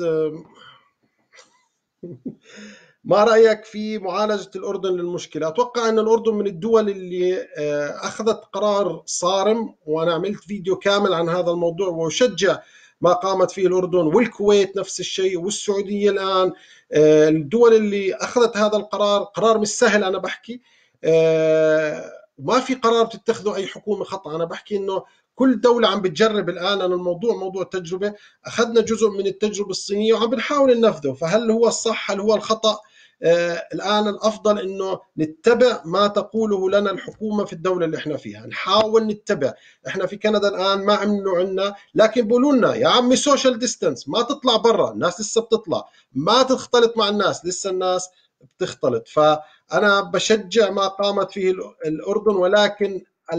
ما رأيك في معالجة الأردن للمشكلة؟ أتوقع أن الأردن من الدول اللي أخذت قرار صارم، وأنا عملت فيديو كامل عن هذا الموضوع وأشجع ما قامت فيه الأردن، والكويت نفس الشيء، والسعودية الآن. الدول اللي أخذت هذا القرار، قرار مش سهل. أنا بحكي ما في قرار بتتخذه أي حكومة خطأ. أنا بحكي أنه كل دولة عم بتجرب الآن. أنا الموضوع موضوع تجربة، أخذنا جزء من التجربة الصينية وعم بنحاول ننفذه، فهل هو الصح هل هو الخطأ؟ الآن الأفضل أنه نتبع ما تقوله لنا الحكومة في الدولة اللي احنا فيها، نحاول نتبع. احنا في كندا الآن ما عملوا عنا، لكن بيقولوا لنا يا عمي سوشيال ديستانس، ما تطلع برا، الناس لسه بتطلع، ما تختلط مع الناس، لسه الناس بتختلط. فأنا بشجع ما قامت فيه الأردن، ولكن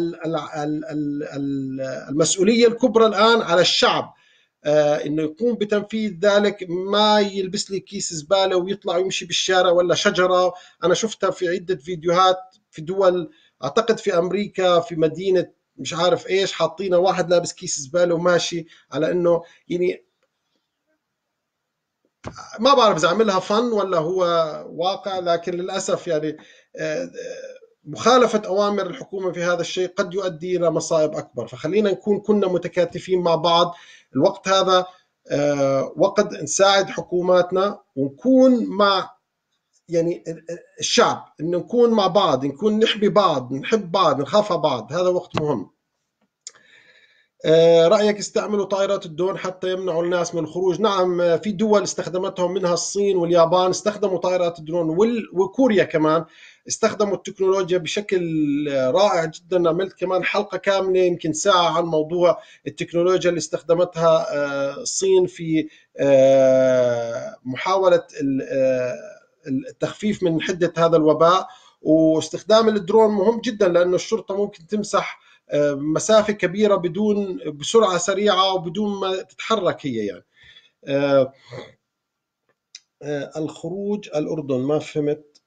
المسؤولية الكبرى الآن على الشعب، انه يقوم بتنفيذ ذلك، ما يلبس لي كيس زباله ويطلع ويمشي بالشارع ولا شجره. انا شفتها في عده فيديوهات في دول، اعتقد في امريكا في مدينه مش عارف ايش، حاطينه واحد لابس كيس زباله وماشي، على انه يعني ما بعرف اذا عملها فن ولا هو واقع، لكن للاسف يعني مخالفة أوامر الحكومة في هذا الشيء قد يؤدي إلى مصائب أكبر. فخلينا نكون كنا متكاتفين مع بعض الوقت هذا، وقت نساعد حكوماتنا ونكون مع يعني الشعب، إنه نكون مع بعض، نكون نحبي بعض، نحب بعض، نخاف بعض. هذا وقت مهم. رأيك استعملوا طائرات الدرون حتى يمنعوا الناس من الخروج؟ نعم، في دول استخدمتهم منها الصين واليابان، استخدموا طائرات الدرون، وكوريا كمان استخدموا التكنولوجيا بشكل رائع جدا. عملت كمان حلقة كاملة يمكن ساعة عن موضوع التكنولوجيا اللي استخدمتها الصين في محاولة التخفيف من حدة هذا الوباء. واستخدام الدرون مهم جدا، لأنه الشرطة ممكن تمسح مسافة كبيرة بسرعة سريعة وبدون ما تتحرك هي يعني. الخروج الأردن ما فهمت.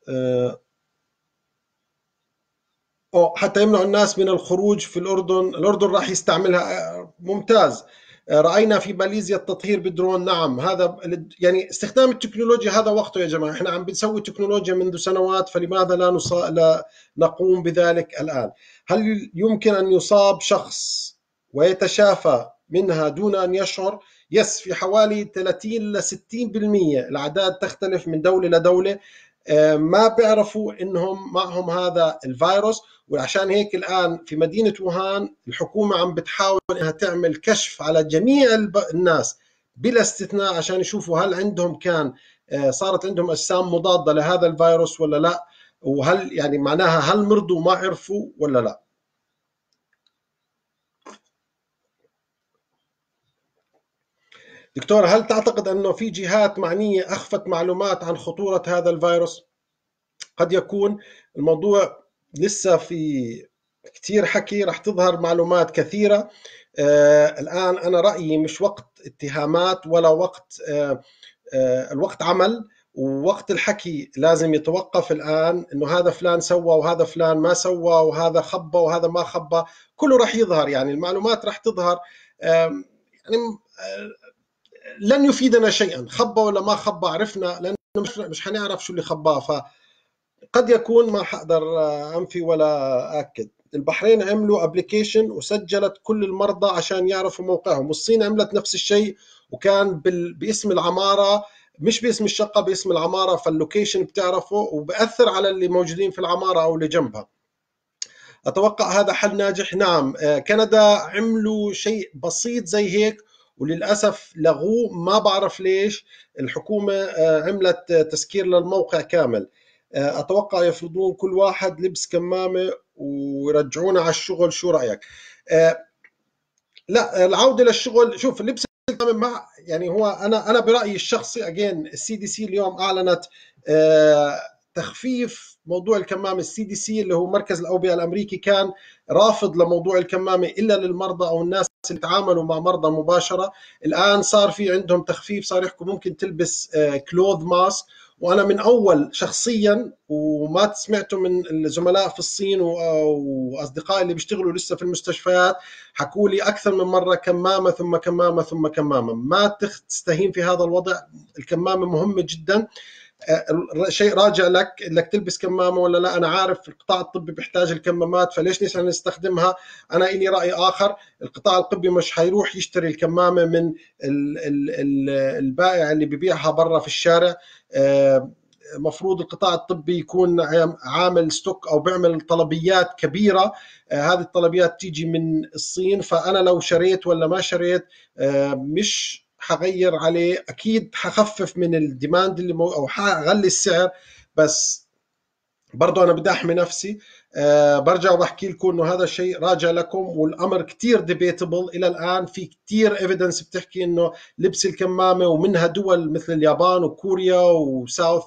حتى يمنع الناس من الخروج في الأردن راح يستعملها. ممتاز. رأينا في ماليزيا التطهير بالدرون. نعم، هذا يعني استخدام التكنولوجيا هذا وقته يا جماعة. احنا عم بنسوي تكنولوجيا منذ سنوات، فلماذا لا نقوم بذلك الآن؟ هل يمكن أن يصاب شخص ويتشافى منها دون أن يشعر؟ يس، في حوالي 30 ل 60%. الأعداد تختلف من دولة لدولة. ما بيعرفوا انهم معهم هذا الفيروس، وعشان هيك الان في مدينه ووهان الحكومه عم بتحاول انها تعمل كشف على جميع الناس بلا استثناء، عشان يشوفوا هل عندهم صارت عندهم اجسام مضاده لهذا الفيروس ولا لا، وهل يعني معناها هل مرضوا ما عرفوا ولا لا. دكتور، هل تعتقد انه في جهات معنيه اخفت معلومات عن خطوره هذا الفيروس؟ قد يكون الموضوع لسه في كتير حكي، رح تظهر معلومات كثيرة. الآن أنا رأيي مش وقت اتهامات ولا وقت الوقت عمل، ووقت الحكي لازم يتوقف الآن، إنه هذا فلان سوى وهذا فلان ما سوى وهذا خبى وهذا ما خبى. كله رح يظهر، يعني المعلومات رح تظهر. يعني لن يفيدنا شيئا خبى ولا ما خبى، عرفنا، لأنه مش حنعرف شو اللي خباه. قد يكون ما حقدر أنفي ولا أكد. البحرين عملوا ابلكيشن وسجلت كل المرضى عشان يعرفوا موقعهم، والصين عملت نفس الشيء، وكان باسم العمارة، مش باسم الشقة، باسم العمارة، فاللوكيشن بتعرفه وبأثر على اللي موجودين في العمارة أو اللي جنبها. أتوقع هذا حل ناجح. نعم، كندا عملوا شيء بسيط زي هيك وللأسف لغوه، ما بعرف ليش. الحكومة عملت تسكير للموقع كامل. أتوقع يفرضون كل واحد لبس كمامة ويرجعونا على الشغل. شو رأيك؟ لا، العودة للشغل، شوف اللبس الكمامة مع يعني هو أنا برأيي الشخصي، أجين الCDC اليوم أعلنت تخفيف موضوع الكمامة. CDC اللي هو مركز الأوبئة الأمريكي كان رافض لموضوع الكمامة إلا للمرضى أو الناس اللي تعاملوا مع مرضى مباشرة. الآن صار في عندهم تخفيف، صار يحكوا ممكن تلبس كلوث ماسك. وانا من اول شخصيا، وما سمعته من الزملاء في الصين واصدقائي اللي بيشتغلوا لسه في المستشفيات، حكوا لي اكثر من مره كمامه ثم كمامه ثم كمامه. ما تستهين في هذا الوضع، الكمامه مهمه جدا. شيء راجع لك انك تلبس كمامه ولا لا. انا عارف القطاع الطبي بيحتاج الكمامات، فليش نحن نستخدمها؟ انا لي راي اخر. القطاع الطبي مش حيروح يشتري الكمامه من البائع اللي بيبيعها برا في الشارع. مفروض القطاع الطبي يكون عامل ستوك او بيعمل طلبيات كبيره. هذه الطلبيات تيجي من الصين، فانا لو شريت ولا ما شريت مش حغير عليه. اكيد حخفف من الديماند اللي او حغلي السعر، بس برضو انا بدي احمي نفسي. برجع وبحكي لكم انه هذا الشيء راجع لكم، والامر كتير ديبيتبل الى الان. في كتير ايفيدنس بتحكي انه لبس الكمامه، ومنها دول مثل اليابان وكوريا وساوث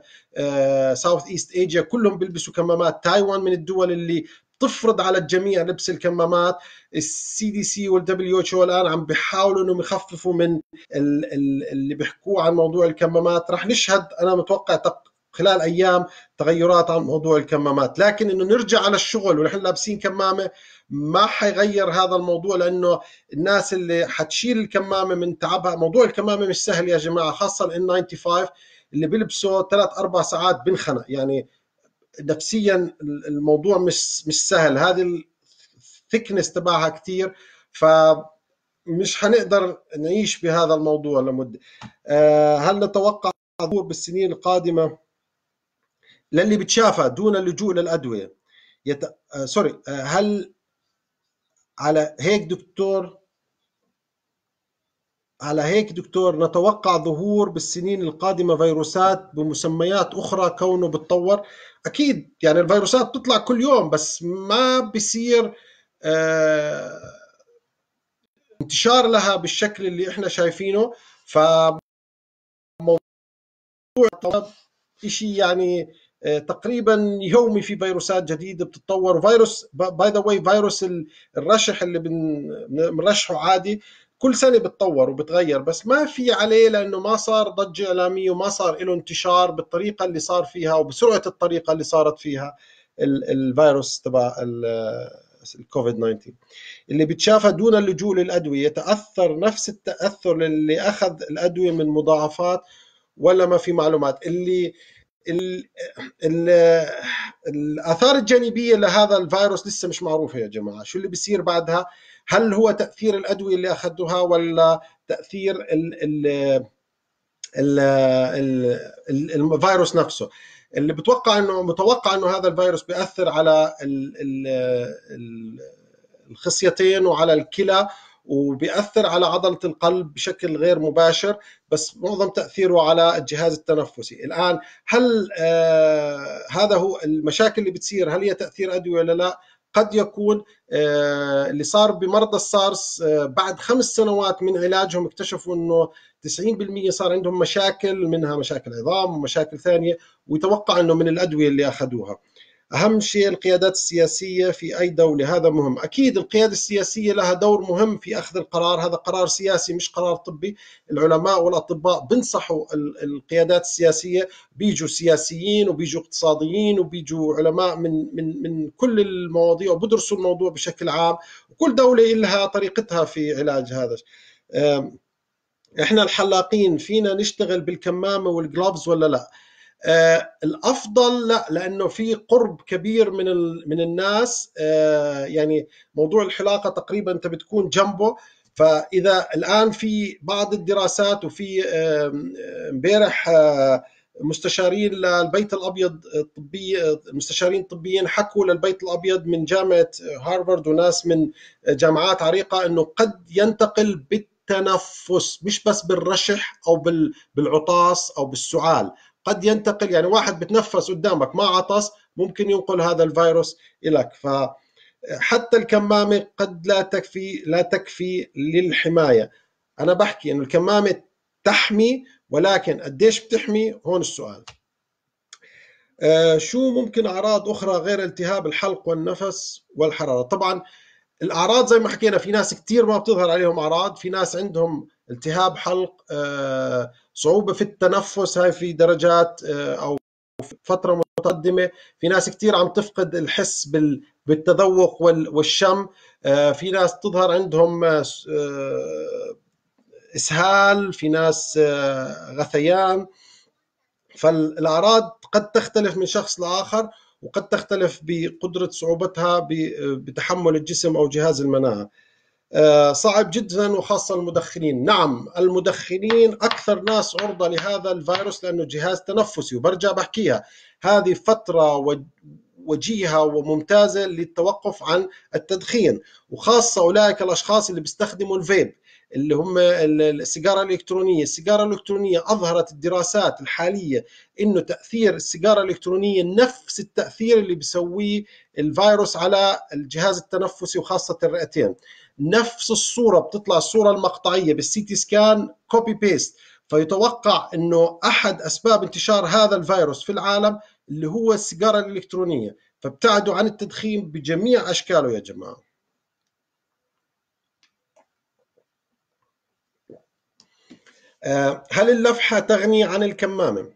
ساوث ايست ايجيا كلهم بيلبسوا كمامات. تايوان من الدول اللي تفرض على الجميع لبس الكمامات. CDC WHO الان عم بيحاولوا انهم يخففوا من اللي بيحكوه عن موضوع الكمامات. رح نشهد انا متوقع خلال ايام تغيرات عن موضوع الكمامات، لكن انه نرجع على الشغل ونحن لابسين كمامه ما حيغير هذا الموضوع، لانه الناس اللي حتشيل الكمامه من تعبها. موضوع الكمامه مش سهل يا جماعه، خاصه ال N95 اللي بيلبسوا 3-4 ساعات بنخنق يعني. نفسيا الموضوع مش سهل، هذه الثكنس تبعها كثير، فمش حنقدر نعيش بهذا الموضوع لمده. هل نتوقع ظهور بالسنين القادمه للي بتشافى دون اللجوء للأدوية؟ سوري، هل على هيك دكتور نتوقع ظهور بالسنين القادمة فيروسات بمسميات أخرى كونه بتطور؟ أكيد، يعني الفيروسات تطلع كل يوم، بس ما بيصير انتشار لها بالشكل اللي احنا شايفينه. فموضوع شيء يعني تقريبا يومي في فيروسات جديده بتتطور. وفيروس باي ذا واي، فيروس الرشح اللي بنرشحه عادي كل سنه بتطور وبتغير، بس ما في عليه لانه ما صار ضجه اعلاميه وما صار له انتشار بالطريقه اللي صار فيها وبسرعه الطريقه اللي صارت فيها الفيروس تبع الكوفيد 19. اللي بتشافى دون اللجوء للادويه يتاثر نفس التاثر اللي اخذ الادويه من مضاعفات، ولا ما في معلومات؟ ال ال الآثار الجانبية لهذا الفيروس لسه مش معروفة يا جماعة. شو اللي بيصير بعدها؟ هل هو تأثير الأدوية اللي أخذوها، ولا تأثير الفيروس نفسه؟ اللي متوقع انه هذا الفيروس بيأثر على الخصيتين وعلى الكلى، وبيأثر على عضلة القلب بشكل غير مباشر، بس معظم تأثيره على الجهاز التنفسي. الآن هل هذا هو المشاكل اللي بتصير؟ هل هي تأثير أدوية ولا لا؟ قد يكون. اللي صار بمرضى السارس بعد 5 سنوات من علاجهم اكتشفوا انه 90% صار عندهم مشاكل، منها مشاكل عظام ومشاكل ثانية، ويتوقع انه من الأدوية اللي أخذوها. أهم شيء القيادات السياسية في أي دولة، هذا مهم. أكيد القيادة السياسية لها دور مهم في أخذ القرار، هذا قرار سياسي مش قرار طبي. العلماء والأطباء بنصحوا القيادات السياسية، بيجوا سياسيين وبيجوا اقتصاديين وبيجوا علماء من كل المواضيع، وبدرسوا الموضوع بشكل عام، وكل دولة لها طريقتها في علاج هذا. إحنا الحلاقين فينا نشتغل بالكمامة والجلوفز ولا لا؟ الافضل لا، لانه في قرب كبير من الناس. يعني موضوع الحلاقه تقريبا انت بتكون جنبه. فاذا الان في بعض الدراسات، وفي امبارح مستشارين للبيت الابيض الطبي، مستشارين طبيين حكوا للبيت الابيض من جامعه هارفارد وناس من جامعات عريقه انه قد ينتقل بالتنفس، مش بس بالرشح او بالعطاس او بالسعال. قد ينتقل، يعني واحد بتنفس قدامك ما عطس ممكن ينقل هذا الفيروس إليك. فحتى الكمامة قد لا تكفي للحماية. أنا بحكي إنه الكمامة تحمي، ولكن قديش بتحمي؟ هون السؤال. شو ممكن أعراض أخرى غير التهاب الحلق والنفس والحرارة؟ طبعا الأعراض زي ما حكينا، في ناس كتير ما بتظهر عليهم أعراض، في ناس عندهم التهاب حلق، صعوبة في التنفس، هاي في درجات أو فترة متقدمة. في ناس كتير عم تفقد الحس بالتذوق والشم. في ناس تظهر عندهم إسهال، في ناس غثيان. فالأعراض قد تختلف من شخص لآخر، وقد تختلف بقدرة صعوبتها بتحمل الجسم أو جهاز المناعة. صعب جدا، وخاصة المدخنين. نعم، المدخنين أكثر ناس عرضة لهذا الفيروس، لأنه جهاز تنفسي. وبرجع بحكيها، هذه فترة وجيهة وممتازة للتوقف عن التدخين، وخاصة أولئك الأشخاص اللي بيستخدموا الفيب، اللي هم السيجارة الإلكترونية. السيجارة الإلكترونية أظهرت الدراسات الحالية إنه تأثير السيجارة الإلكترونية نفس التأثير اللي بيسويه الفيروس على الجهاز التنفسي، وخاصة الرئتين. نفس الصورة بتطلع، الصورة المقطعية بالسي تي سكان كوبي بيست. فيتوقع انه احد اسباب انتشار هذا الفيروس في العالم اللي هو السيجارة الإلكترونية. فابتعدوا عن التدخين بجميع اشكاله يا جماعة. هل اللفحة تغني عن الكمامة؟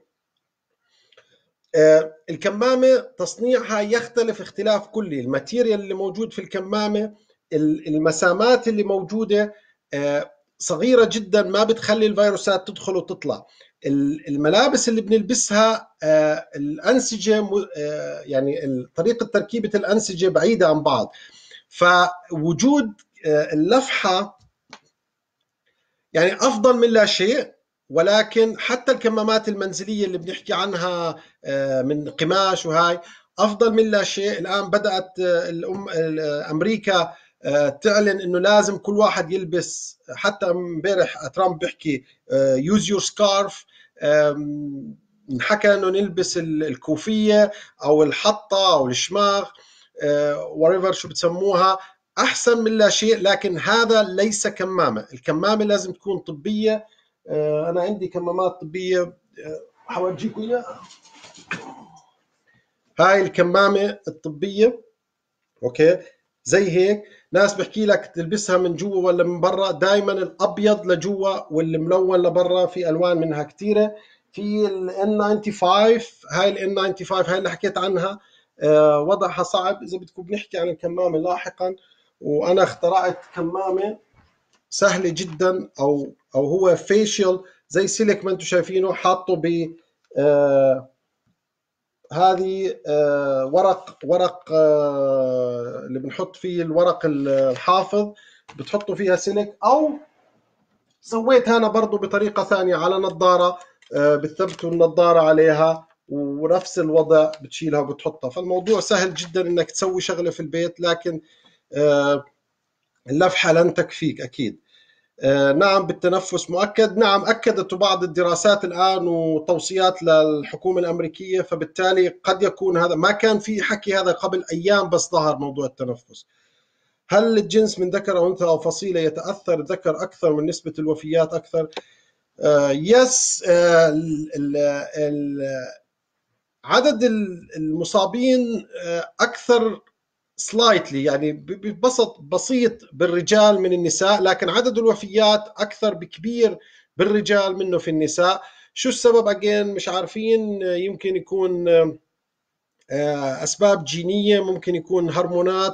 الكمامة تصنيعها يختلف اختلاف كلي. الماتيريال اللي موجود في الكمامة، المسامات اللي موجودة صغيرة جدا، ما بتخلي الفيروسات تدخل وتطلع. الملابس اللي بنلبسها، الأنسجة يعني طريقة تركيبة الأنسجة بعيدة عن بعض. فوجود اللفحة يعني أفضل من لا شيء. ولكن حتى الكمامات المنزلية اللي بنحكي عنها من قماش وهاي، أفضل من لا شيء. الآن بدأت أمريكا تعلن إنه لازم كل واحد يلبس. حتى امبارح ترامب بيحكي use your scarf. انحكى إنه نلبس الكوفية أو الحطة أو الشماغ، whatever شو بتسموها، أحسن من لا شيء. لكن هذا ليس كمامة. الكمامة لازم تكون طبية. أنا عندي كمامات طبية، حورجيكم إياها. هاي الكمامة الطبية، أوكي، زي هيك. ناس بحكي لك تلبسها من جوا ولا من برا. دائما الأبيض لجوا والملون لبرا. في ألوان منها كثيرة. في ال N95، هاي ال N95 هاي اللي حكيت عنها، وضعها صعب. إذا بدكم بنحكي عن الكمامة لاحقا. وأنا اخترعت كمامة سهلة جدا، أو هو فيشيال زي سيلك ما أنتم شايفينه، حاطه ب هذه ورق اللي بنحط فيه الورق الحافظ، بتحطوا فيها سلك. أو سويتها أنا برضو بطريقة ثانية على نظارة، بتثبتوا النظارة عليها ونفس الوضع بتشيلها وبتحطها. فالموضوع سهل جدا إنك تسوي شغلة في البيت. لكن اللفحة لن تكفيك أكيد. نعم، بالتنفس مؤكد. نعم، أكدت بعض الدراسات الآن وتوصيات للحكومة الأمريكية. فبالتالي قد يكون هذا، ما كان في حكي هذا قبل أيام، بس ظهر موضوع التنفس. هل الجنس من ذكر أو أنثى أو فصيلة يتأثر الذكر أكثر من نسبة الوفيات أكثر؟ يس. عدد المصابين أكثر سلايتلي، يعني ببسط بسيط بالرجال من النساء. لكن عدد الوفيات أكثر بكبير بالرجال منه في النساء. شو السبب؟ أجين مش عارفين. يمكن يكون أسباب جينية، ممكن يكون هرمونات،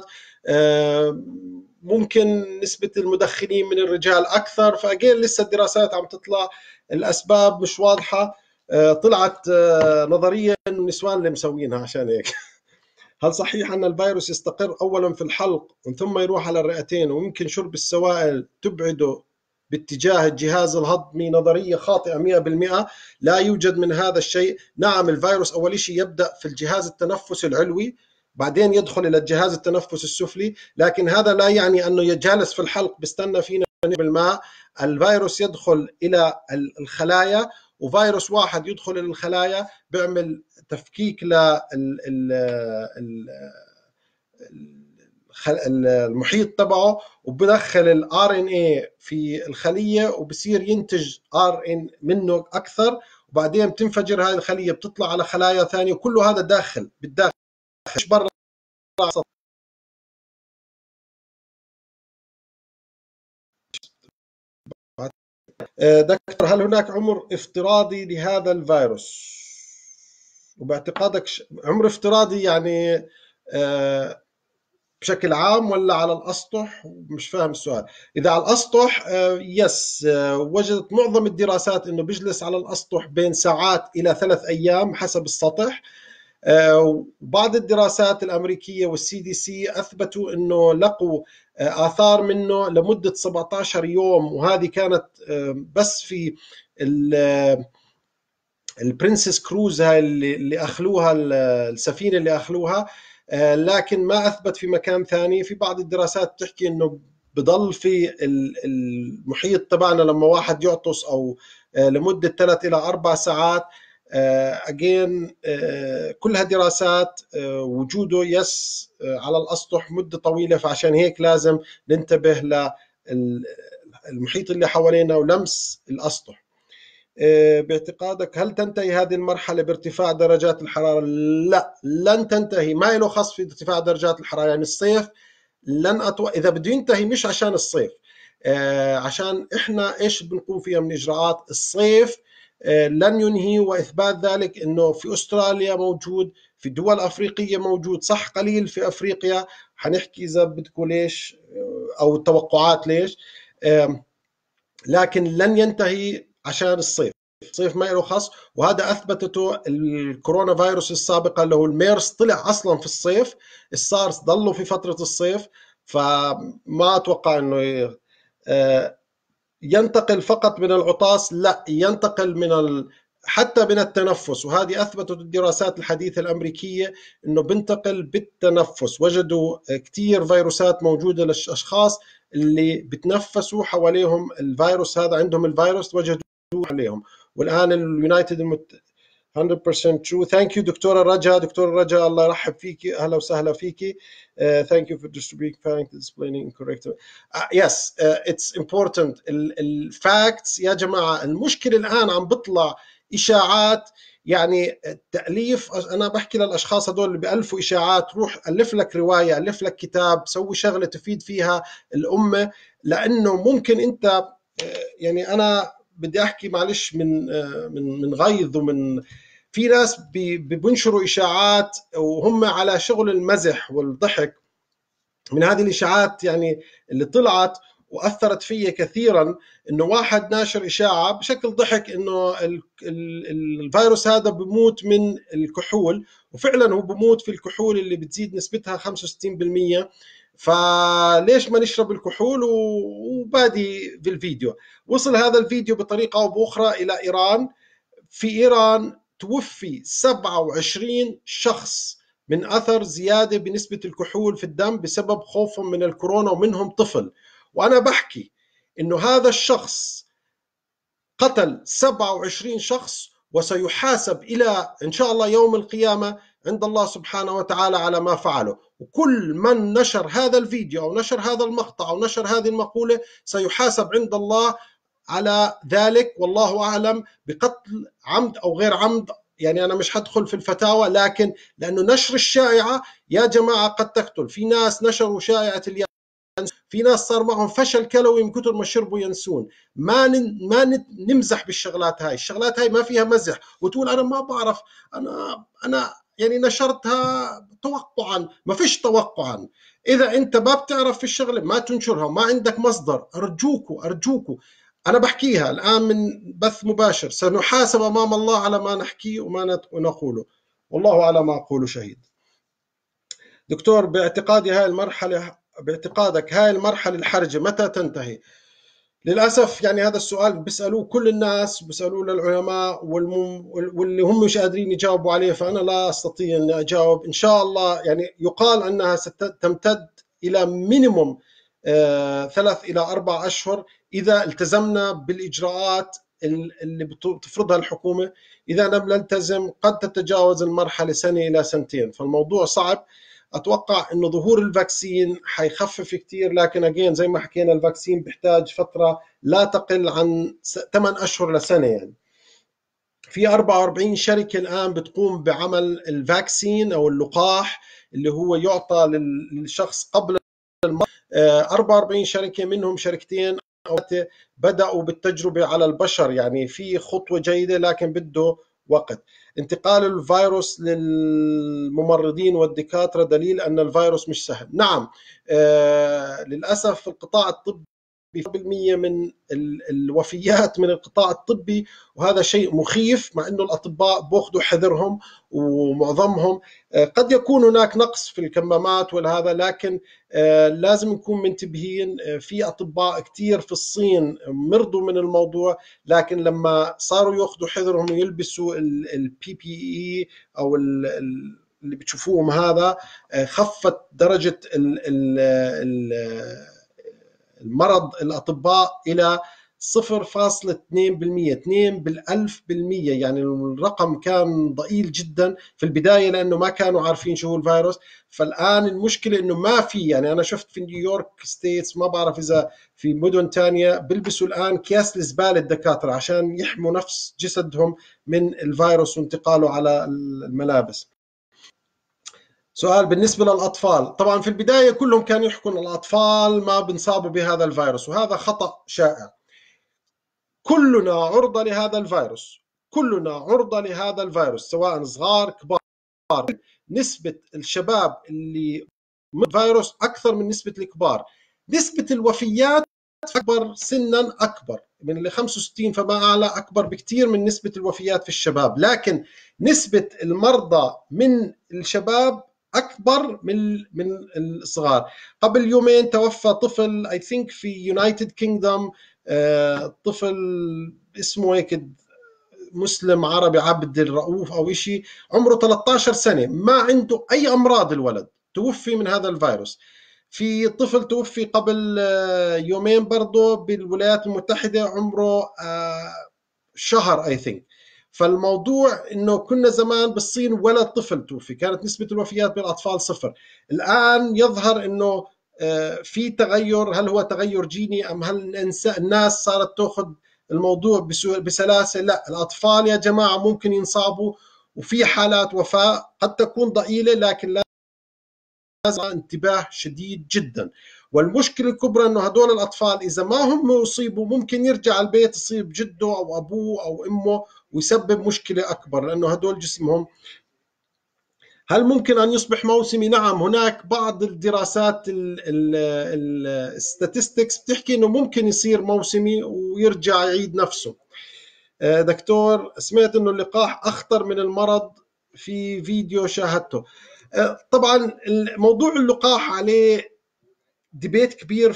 ممكن نسبة المدخنين من الرجال أكثر. فأجين لسه الدراسات عم تطلع، الأسباب مش واضحة. طلعت نظرية إنه النسوان اللي مسوينها عشان هيك. هل صحيح أن الفيروس يستقر أولا في الحلق ثم يروح على الرئتين، ويمكن شرب السوائل تبعده باتجاه الجهاز الهضمي؟ نظرية خاطئة 100%. لا يوجد من هذا الشيء. نعم، الفيروس أول شيء يبدأ في الجهاز التنفسي العلوي، بعدين يدخل إلى الجهاز التنفس السفلي. لكن هذا لا يعني أنه يجالس في الحلق بيستنى فينا بالماء. الفيروس يدخل إلى الخلايا، وفيروس واحد يدخل إلى الخلايا بيعمل تفكيك المحيط تبعه، وبدخل الار ان اي في الخليه، وبصير ينتج ار ان منه اكثر، وبعدين بتنفجر هذه الخليه بتطلع على خلايا ثانيه، كله هذا بالداخل مش برا. دكتور، هل هناك عمر افتراضي لهذا الفيروس؟ وباعتقادك عمر افتراضي يعني بشكل عام ولا على الأسطح؟ مش فاهم السؤال. إذا على الأسطح يس، وجدت معظم الدراسات أنه بيجلس على الأسطح بين ساعات إلى 3 أيام حسب السطح. وبعض الدراسات الأمريكية والسي دي سي أثبتوا أنه لقوا آثار منه لمدة 17 يوم، وهذه كانت بس في البرنسس كروز هاي اللي أخلوها، السفينة اللي أخلوها. لكن ما أثبت في مكان ثاني. في بعض الدراسات تحكي أنه بضل في المحيط تبعنا لما واحد يعطس أو لمدة 3 إلى 4 ساعات. أجين كلها دراسات وجوده يس على الأسطح مدة طويلة، فعشان هيك لازم ننتبه للمحيط اللي حوالينا ولمس الأسطح. باعتقادك هل تنتهي هذه المرحلة بارتفاع درجات الحرارة؟ لا، لن تنتهي. ما له خص في ارتفاع درجات الحرارة. يعني الصيف إذا بده ينتهي مش عشان الصيف، عشان إحنا إيش بنقوم فيها من إجراءات. الصيف لن ينهي، وإثبات ذلك إنه في أستراليا موجود، في دول أفريقية موجود، صح قليل في أفريقيا، حنحكي إذا بدكم ليش أو التوقعات ليش. لكن لن ينتهي عشان الصيف. الصيف ما له خص، وهذا اثبتته الكورونا فيروس السابقه اللي هو الميرس، طلع اصلا في الصيف. السارس ضلوا في فتره الصيف. فما اتوقع انه ينتقل فقط من العطاس، لا، ينتقل حتى من التنفس. وهذه اثبتت الدراسات الحديثه الامريكيه انه بنتقل بالتنفس. وجدوا كثير فيروسات موجوده للاشخاص اللي بتنفسوا حواليهم الفيروس هذا، عندهم الفيروس وجدوا عليهم. والان اليونايتد 100% true. Thank you دكتورة رجا. دكتورة رجا الله يرحب فيك، أهلا وسهلا فيك. Thank you for explaining correctly. Yes, it's important. الفاكتس يا جماعة. المشكلة الآن عم بطلع إشاعات، يعني تأليف. أنا بحكي للأشخاص هدول اللي بألفوا إشاعات، روح ألف لك رواية، ألف لك كتاب، سوي شغلة تفيد فيها الأمة. لأنه ممكن أنت يعني أنا بدي أحكي معلش من غيظ، ومن في ناس بينشروا إشاعات وهم على شغل المزح والضحك من هذه الإشاعات يعني اللي طلعت وأثرت فيا كثيرا. إنه واحد ناشر إشاعة بشكل ضحك إنه الفيروس هذا بموت من الكحول، وفعلا هو بموت في الكحول اللي بتزيد نسبتها 65%. فليش ما نشرب الكحول؟ وبادي بالفيديو. وصل هذا الفيديو بطريقة أو بأخرى إلى إيران. في إيران توفي 27 شخص من أثر زيادة بنسبة الكحول في الدم بسبب خوفهم من الكورونا، ومنهم طفل. وأنا بحكي إنه هذا الشخص قتل 27 شخص، وسيحاسب إلى إن شاء الله يوم القيامة عند الله سبحانه وتعالى على ما فعله. وكل من نشر هذا الفيديو أو نشر هذا المقطع أو نشر هذه المقولة سيحاسب عند الله على ذلك، والله أعلم بقتل عمد أو غير عمد. يعني أنا مش هدخل في الفتاوى، لكن لأنه نشر الشائعة يا جماعة قد تقتل. في ناس نشروا شائعة في ناس صار معهم فشل كلوي من كثر ما شربوا ينسون. ما نمزح بالشغلات هاي. الشغلات هاي ما فيها مزح. وتقول أنا ما بعرف، أنا يعني نشرتها توقعا. ما فيش توقعا. إذا أنت ما بتعرف في الشغلة ما تنشرها وما عندك مصدر. أرجوكوا أنا بحكيها الآن من بث مباشر. سنحاسب أمام الله على ما نحكيه وما نقوله، والله على ما أقول شهيد. دكتور، باعتقادك هاي المرحلة الحرجة متى تنتهي؟ للأسف يعني هذا السؤال بيسألوه كل الناس، بيسألوه للعلماء واللي هم مش قادرين يجاوبوا عليه، فأنا لا أستطيع أن أجاوب. إن شاء الله يعني يقال أنها ستمتد إلى مينيموم 3 إلى 4 أشهر إذا التزمنا بالإجراءات اللي بتفرضها الحكومة. إذا لم نلتزم قد تتجاوز المرحلة سنة إلى سنتين. فالموضوع صعب. اتوقع انه ظهور الفاكسين حيخفف كثير، لكن اجين زي ما حكينا الفاكسين بيحتاج فتره لا تقل عن 8 اشهر لسنه يعني. في 44 شركة الآن بتقوم بعمل الفاكسين أو اللقاح اللي هو يعطى للشخص قبل المرض. 44 شركة منهم شركتين أو بدأوا بالتجربة على البشر، يعني في خطوة جيدة لكن بده وقت. انتقال الفيروس للممرضين والدكاترة دليل أن الفيروس مش سهل. نعم، للأسف في القطاع الطبي 1% من الوفيات من القطاع الطبي، وهذا شيء مخيف، مع انه الاطباء باخذوا حذرهم ومعظمهم. قد يكون هناك نقص في الكمامات وهذا، لكن لازم نكون منتبهين. في اطباء كثير في الصين مرضوا من الموضوع، لكن لما صاروا ياخذوا حذرهم ويلبسوا البي بي اي او اللي بتشوفوهم هذا، خفت درجة المرض الأطباء إلى 0.2%، 2 بالألف بالمية. يعني الرقم كان ضئيل جدا في البداية لأنه ما كانوا عارفين شو هو الفيروس. فالآن المشكلة أنه ما في، يعني أنا شفت في نيويورك ستيتس، ما بعرف إذا في مدن تانية، بلبسوا الآن أكياس الزبالة الدكاترة عشان يحموا نفس جسدهم من الفيروس وانتقاله على الملابس. سؤال بالنسبة للأطفال، طبعا في البداية كلهم كانوا يحكوا أن الأطفال ما بنصابوا بهذا الفيروس، وهذا خطأ شائع. كلنا عرضة لهذا الفيروس، كلنا عرضة لهذا الفيروس سواء صغار كبار. نسبة الشباب اللي فيروس أكثر من نسبة الكبار. نسبة الوفيات أكبر سنا، أكبر من اللي 65 فما أعلى، أكبر بكثير من نسبة الوفيات في الشباب. لكن نسبة المرضى من الشباب أكبر من الصغار. قبل يومين توفى طفل I think في يونايتد كينغدوم، طفل اسمه هيك مسلم عربي عبد الرؤوف أو إشي، عمره 13 سنة، ما عنده أي أمراض، الولد توفي من هذا الفيروس. في طفل توفي قبل يومين برضه بالولايات المتحدة، عمره شهر I think. فالموضوع انه كنا زمان بالصين ولا طفل توفي، كانت نسبة الوفيات بالاطفال صفر. الان يظهر انه في تغير، هل هو تغير جيني ام هل الناس صارت تاخذ الموضوع بسلاسة؟ لا، الاطفال يا جماعة ممكن ينصابوا، وفي حالات وفاة قد تكون ضئيلة، لكن لازم انتباه شديد جدا. والمشكلة الكبرى انه هدول الاطفال اذا ما هم يصيبوا ممكن يرجع البيت يصيب جده او ابوه او امه ويسبب مشكلة اكبر، لانه هدول جسمهم. هل ممكن ان يصبح موسمي؟ نعم، هناك بعض الدراسات الستاتستكس بتحكي انه ممكن يصير موسمي ويرجع يعيد نفسه. دكتور، سمعت انه اللقاح اخطر من المرض في فيديو شاهدته. طبعا موضوع اللقاح عليه ديبيت كبير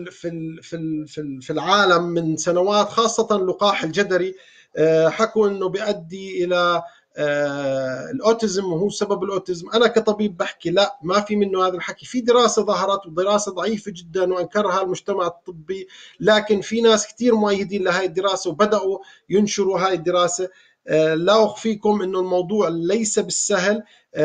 في العالم من سنوات، خاصة اللقاح الجدري. حكوا انه بيؤدي الى الاوتيزم وهو سبب الاوتيزم. انا كطبيب بحكي لا، ما في منه هذا الحكي. في دراسة ظهرت ودراسة ضعيفة جدا وانكرها المجتمع الطبي، لكن في ناس كثير مؤيدين لهذه الدراسة وبدأوا ينشروا هذه الدراسة. لا أخفيكم انه الموضوع ليس بالسهل.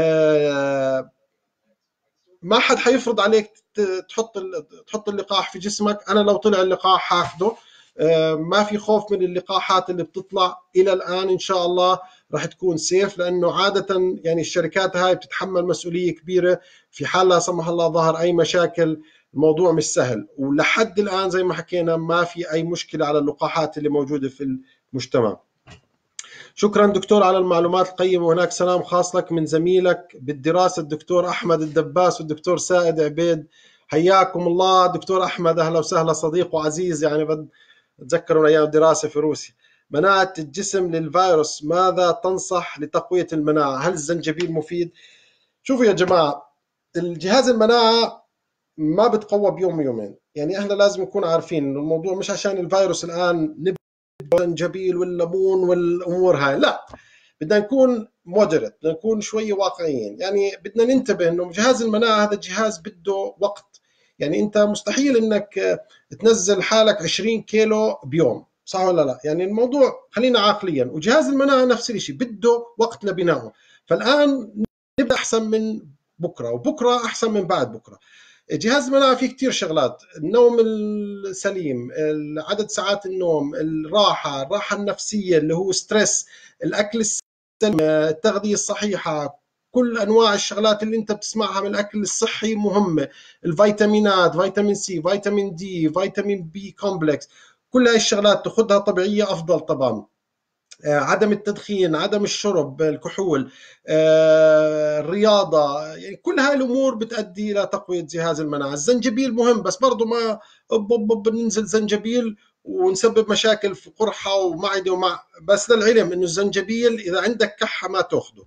ما حد حيفرض عليك تحط اللقاح في جسمك. انا لو طلع اللقاح هاخده. ما في خوف من اللقاحات اللي بتطلع الى الان، ان شاء الله راح تكون سيف، لانه عاده يعني الشركات هاي بتتحمل مسؤوليه كبيره في حال لا سمح الله ظهر اي مشاكل. الموضوع مش سهل، ولحد الان زي ما حكينا ما في اي مشكله على اللقاحات اللي موجوده في المجتمع. شكرا دكتور على المعلومات القيمة، وهناك سلام خاص لك من زميلك بالدراسة الدكتور أحمد الدباس والدكتور سائد عبيد. حياكم الله دكتور أحمد، أهلا وسهلا، صديق وعزيز، يعني بتذكروا أيام الدراسة في روسيا. مناعة الجسم للفيروس، ماذا تنصح لتقوية المناعة؟ هل الزنجبيل مفيد؟ شوفوا يا جماعة، الجهاز المناعة ما بتقوى بيوم ويومين. يعني احنا لازم نكون عارفين انه الموضوع مش عشان الفيروس الآن الزنجبيل والليمون والامور هاي، لا، بدنا نكون مودريت، بدنا نكون شويه واقعيين. يعني بدنا ننتبه انه جهاز المناعه هذا جهاز بده وقت. يعني انت مستحيل انك تنزل حالك 20 كيلو بيوم، صح ولا لا؟ يعني الموضوع خلينا عقليا، وجهاز المناعه نفس الشيء بده وقت لبنائه. فالان نبدا احسن من بكره، وبكره احسن من بعد بكره. جهاز المناعة فيه كتير شغلات: النوم السليم، عدد ساعات النوم، الراحة النفسية اللي هو ستريس، الأكل السليم، التغذية الصحيحة، كل أنواع الشغلات اللي أنت بتسمعها من الأكل الصحي مهمة. الفيتامينات، فيتامين سي، فيتامين دي، فيتامين بي كومبلكس، كل هاي الشغلات تاخذها طبيعية أفضل طبعا. عدم التدخين، عدم الشرب، الكحول، الرياضة، يعني كل هاي الأمور بتؤدي إلى تقوية جهاز المناعة. الزنجبيل مهم، بس برضو ما ننزل زنجبيل ونسبب مشاكل في قرحة ومعدة بس للعلم إنه الزنجبيل إذا عندك كحة ما تأخذه.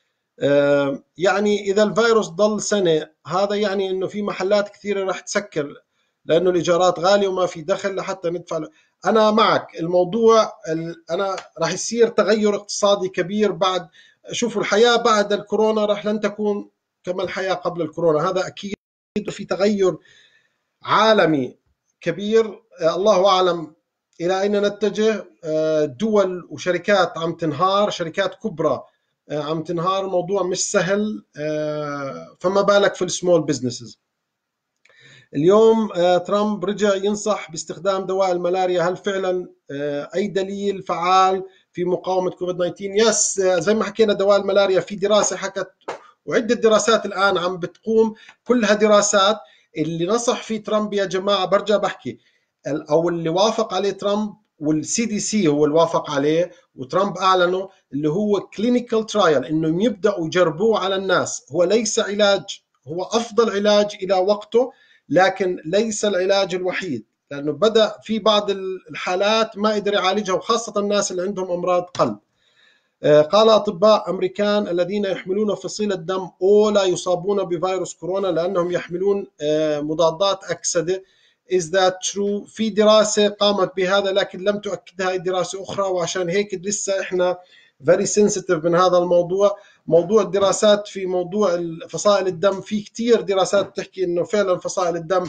يعني إذا الفيروس ضل سنة، هذا يعني إنه في محلات كثيرة راح تسكر، لأنه الإيجارات غالية وما في دخل لحتى ندفع. أنا معك الموضوع، أنا راح يصير تغير اقتصادي كبير بعد. شوفوا، الحياة بعد الكورونا راح لن تكون كما الحياة قبل الكورونا، هذا أكيد. في تغير عالمي كبير، الله أعلم إلى أين نتجه. دول وشركات عم تنهار، شركات كبرى عم تنهار، الموضوع مش سهل، فما بالك في السمول بزنسز. اليوم ترامب رجع ينصح باستخدام دواء الملاريا. هل فعلا أي دليل فعال في مقاومة كوفيد 19؟ يس، زي ما حكينا دواء الملاريا في دراسة حكت، وعدة دراسات الآن عم بتقوم، كلها دراسات. اللي نصح فيه ترامب يا جماعة، برجع بحكي، أو اللي وافق عليه ترامب والسي دي سي هو اللي وافق عليه وترامب أعلنه، اللي هو كلينيكال ترايل، إنهم يبدأوا يجربوه على الناس. هو ليس علاج، هو أفضل علاج إلى وقته، لكن ليس العلاج الوحيد، لأنه بدأ في بعض الحالات ما قدر يعالجها، وخاصة الناس اللي عندهم أمراض قلب. قال أطباء أمريكان الذين يحملون فصيلة دم أو لا يصابون بفيروس كورونا لأنهم يحملون مضادات أكسدة. Is that true؟ في دراسة قامت بهذا لكن لم تؤكدها أي دراسة أخرى، وعشان هيك لسه إحنا very sensitive من هذا الموضوع. موضوع الدراسات في موضوع فصائل الدم، في كتير دراسات بتحكي إنه فعلا فصائل الدم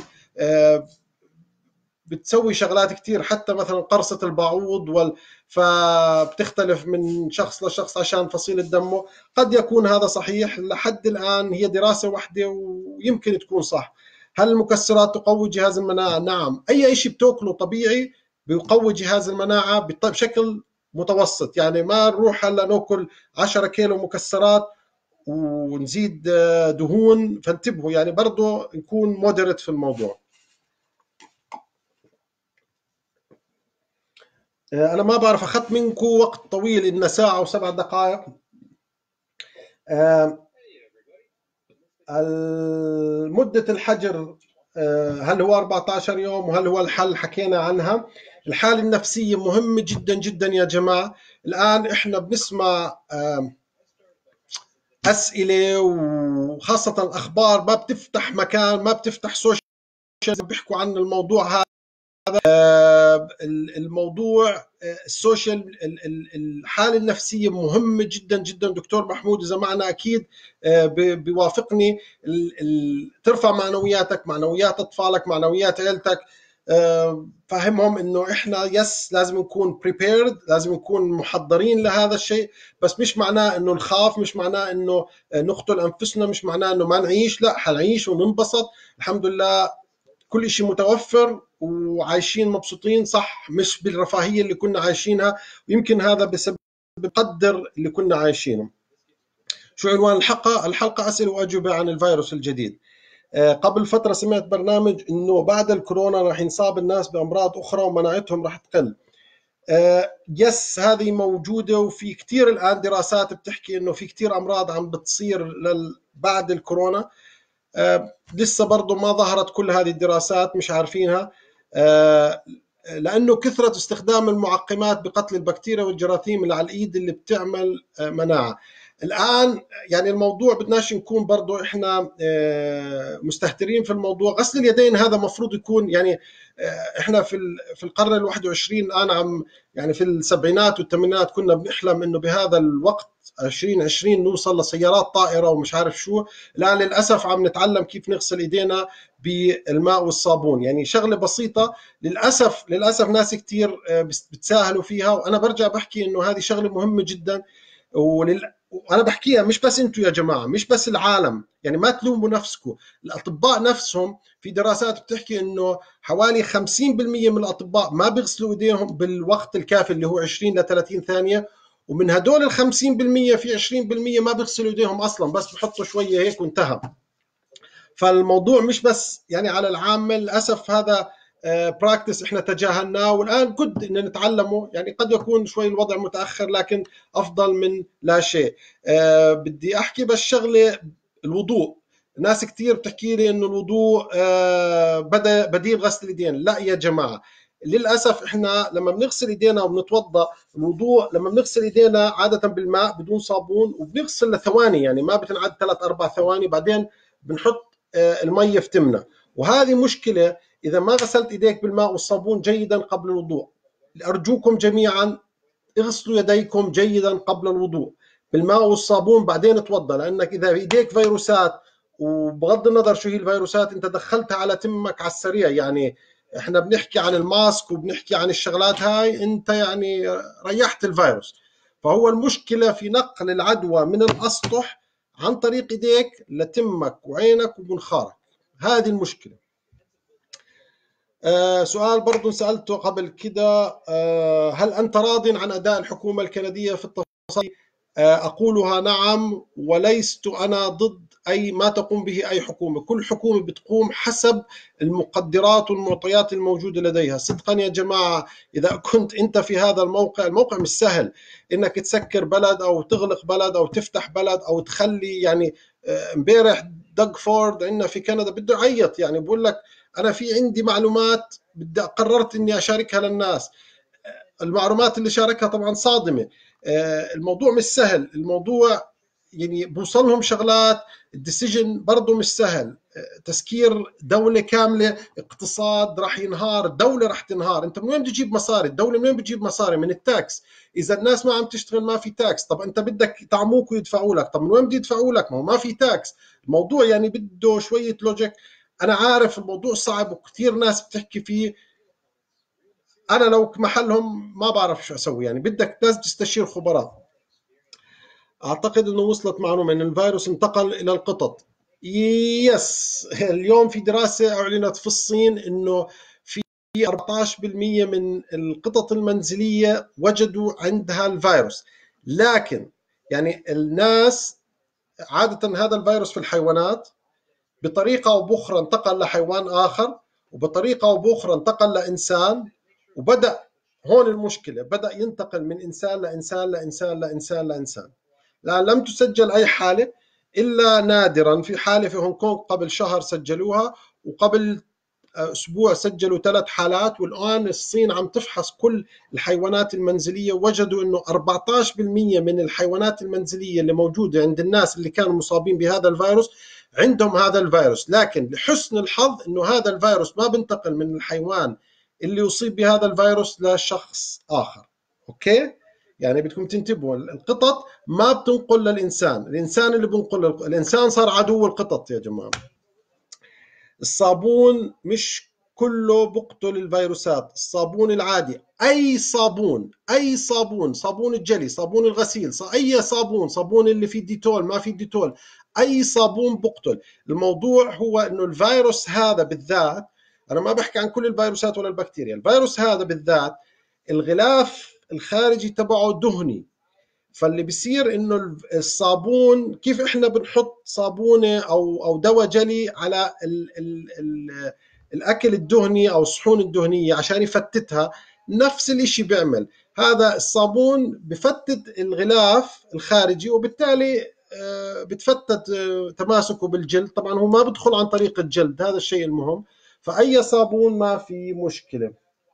بتسوي شغلات كتير، حتى مثلا قرصة البعوض فبتختلف من شخص لشخص عشان فصيلة دمه. قد يكون هذا صحيح، لحد الآن هي دراسة واحدة ويمكن تكون صح. هل المكسرات تقوي جهاز المناعة؟ نعم، أي شيء بتاكله طبيعي بيقوي جهاز المناعة بشكل متوسط. يعني ما نروح هلا ناكل 10 كيلو مكسرات ونزيد دهون، فانتبهوا يعني برضو نكون مودريت في الموضوع. أنا ما بعرف، أخذت منكم وقت طويل، إن ساعة و7 دقائق. مدة الحجر هل هو 14 يوم؟ وهل هو الحل؟ حكينا عنها. الحالة النفسية مهمة جدا جدا يا جماعة. الآن إحنا بنسمع أسئلة، وخاصة الأخبار ما بتفتح مكان، ما بتفتح سوشيال بيحكوا عن الموضوع هذا. الموضوع السوشيال، الحالة النفسية مهمة جدا جدا. دكتور محمود إذا معنا أكيد بيوافقني. ترفع معنوياتك، معنويات أطفالك، معنويات عيلتك. فهمهم إنه إحنا لازم نكون prepared، لازم نكون محضرين لهذا الشيء. بس مش معناه إنه نخاف، مش معناه إنه نقتل أنفسنا، مش معناه إنه ما نعيش. لا، حنعيش وننبسط الحمد لله، كل شيء متوفر وعايشين مبسوطين، صح، مش بالرفاهية اللي كنا عايشينها، ويمكن هذا بسبب قدر اللي كنا عايشينه. شو عنوان الحلقة؟ الحلقة أسئلة وأجوبة عن الفيروس الجديد. قبل فترة سمعت برنامج إنه بعد الكورونا راح ينصاب الناس بأمراض أخرى ومناعتهم راح تقل. يس، هذه موجودة، وفي كتير الآن دراسات بتحكي إنه في كتير أمراض عم بتصير بعد الكورونا. لسه برضو ما ظهرت كل هذه الدراسات، مش عارفينها، لأنه كثرة استخدام المعقمات بقتل البكتيريا والجراثيم اللي على الإيد اللي بتعمل مناعة. الآن يعني الموضوع بدناش نكون برضو إحنا مستهترين في الموضوع. غسل اليدين هذا مفروض يكون يعني إحنا في القرن ال21 الآن، عم يعني في السبعينات والثمانينات كنا بنحلم إنه بهذا الوقت 2020 نوصل لسيارات طائرة ومش عارف شو. الآن للأسف عم نتعلم كيف نغسل إيدينا بالماء والصابون، يعني شغلة بسيطة. للأسف ناس كتير بتساهلوا فيها، وأنا برجع بحكي إنه هذه شغلة مهمة جدا. وانا بحكيها مش بس انتم يا جماعه، مش بس العالم، يعني ما تلوموا نفسكم، الاطباء نفسهم في دراسات بتحكي انه حوالي 50% من الاطباء ما بيغسلوا ايديهم بالوقت الكافي اللي هو 20 ل 30 ثانيه، ومن هدول ال 50% في 20% ما بيغسلوا ايديهم اصلا، بس بحطوا شويه هيك وانتهى. فالموضوع مش بس يعني على العامة، للأسف هذا براكتس احنا تجاهلناه، والآن قد ان نتعلمه، يعني قد يكون شوي الوضع متأخر لكن أفضل من لا شيء. بدي أحكي بس شغلة، الوضوء. ناس كثير بتحكي لي انه الوضوء بدا بديل غسل الايدين. لا يا جماعه، للاسف احنا لما بنغسل ايدينا وبنتوضا، الوضوء لما بنغسل ايدينا عاده بالماء بدون صابون، وبنغسل لثواني، يعني ما بتنعد 3 4 ثواني، بعدين بنحط المية في تمنا. وهذه مشكلة إذا ما غسلت إيديك بالماء والصابون جيدا قبل الوضوء. أرجوكم جميعا اغسلوا يديكم جيدا قبل الوضوء بالماء والصابون، بعدين توضأ، لأنك إذا بإيديك فيروسات، وبغض النظر شو هي الفيروسات، أنت دخلتها على تمك على السريع. يعني إحنا بنحكي عن الماسك وبنحكي عن الشغلات هاي، أنت يعني ريحت الفيروس. فهو المشكلة في نقل العدوى من الأسطح عن طريق ايديك لتمك وعينك ومنخارك، هذه المشكلة. سؤال برضو سألته قبل كده، هل أنت راض عن أداء الحكومة الكندية في التفاصيل؟ أقولها نعم، ولست أنا ضد أي ما تقوم به أي حكومة. كل حكومة بتقوم حسب المقدرات والمعطيات الموجودة لديها. صدقا يا جماعة، إذا كنت أنت في هذا الموقع، الموقع مش سهل إنك تسكر بلد أو تغلق بلد أو تفتح بلد أو تخلي، يعني امبارح دوغ فورد عندنا في كندا بده يعيط، يعني بقول لك أنا في عندي معلومات بدي قررت إني أشاركها للناس. المعلومات اللي شاركها طبعا صادمة. الموضوع مش سهل، الموضوع يعني بوصل لهم شغلات، الديسيجن برضه مش سهل. تسكير دولة كاملة، اقتصاد راح ينهار، الدولة راح تنهار. انت من وين بتجيب مصاري؟ الدولة من وين بتجيب مصاري؟ من التاكس. اذا الناس ما عم تشتغل ما في تاكس، طب انت بدك يطعموك ويدفعوا لك، طب من وين بده يدفعوا لك؟ ما هو ما في تاكس. الموضوع يعني بده شوية لوجيك. انا عارف الموضوع صعب وكثير ناس بتحكي فيه، انا لو محلهم ما بعرف شو اسوي، يعني بدك لازم تستشير خبراء. اعتقد انه وصلت معلومه ان الفيروس انتقل الى القطط. يس، اليوم في دراسه اعلنت في الصين انه في 14% من القطط المنزليه وجدوا عندها الفيروس. لكن يعني الناس عاده هذا الفيروس في الحيوانات بطريقه او باخرى انتقل لحيوان اخر، وبطريقه او باخرى انتقل لانسان، وبدا هون المشكله، بدا ينتقل من انسان لانسان لانسان لانسان لانسان. لا، لم تسجل أي حالة إلا نادرا، في حالة في هونغ كونغ قبل شهر سجلوها، وقبل أسبوع سجلوا 3 حالات. والآن الصين عم تفحص كل الحيوانات المنزلية، وجدوا أنه 14% من الحيوانات المنزلية اللي موجودة عند الناس اللي كانوا مصابين بهذا الفيروس عندهم هذا الفيروس. لكن لحسن الحظ أنه هذا الفيروس ما بنتقل من الحيوان اللي يصيب بهذا الفيروس لشخص آخر. أوكي؟ يعني بدكم تنتبهوا، القطط ما بتنقل للإنسان، الإنسان اللي بنقل الإنسان صار عدو القطط يا جماعة. الصابون مش كله بقتل الفيروسات، الصابون العادي، أي صابون، أي صابون، صابون الجلي، صابون الغسيل، أي صابون، صابون اللي فيه ديتول ما فيه ديتول، أي صابون بقتل. الموضوع هو إنه الفيروس هذا بالذات، أنا ما بحكي عن كل الفيروسات ولا البكتيريا، الفيروس هذا بالذات الغلاف الخارجي تبعه دهني. فاللي بيصير انه الصابون، كيف احنا بنحط صابونه او دواء جلي على ال الاكل الدهني او الصحون الدهنيه عشان يفتتها، نفس الاشي بيعمل هذا الصابون، بفتت الغلاف الخارجي، وبالتالي بتفتت تماسكه بالجلد. طبعا هو ما بدخل عن طريق الجلد، هذا الشيء المهم. فأي صابون ما في مشكلة.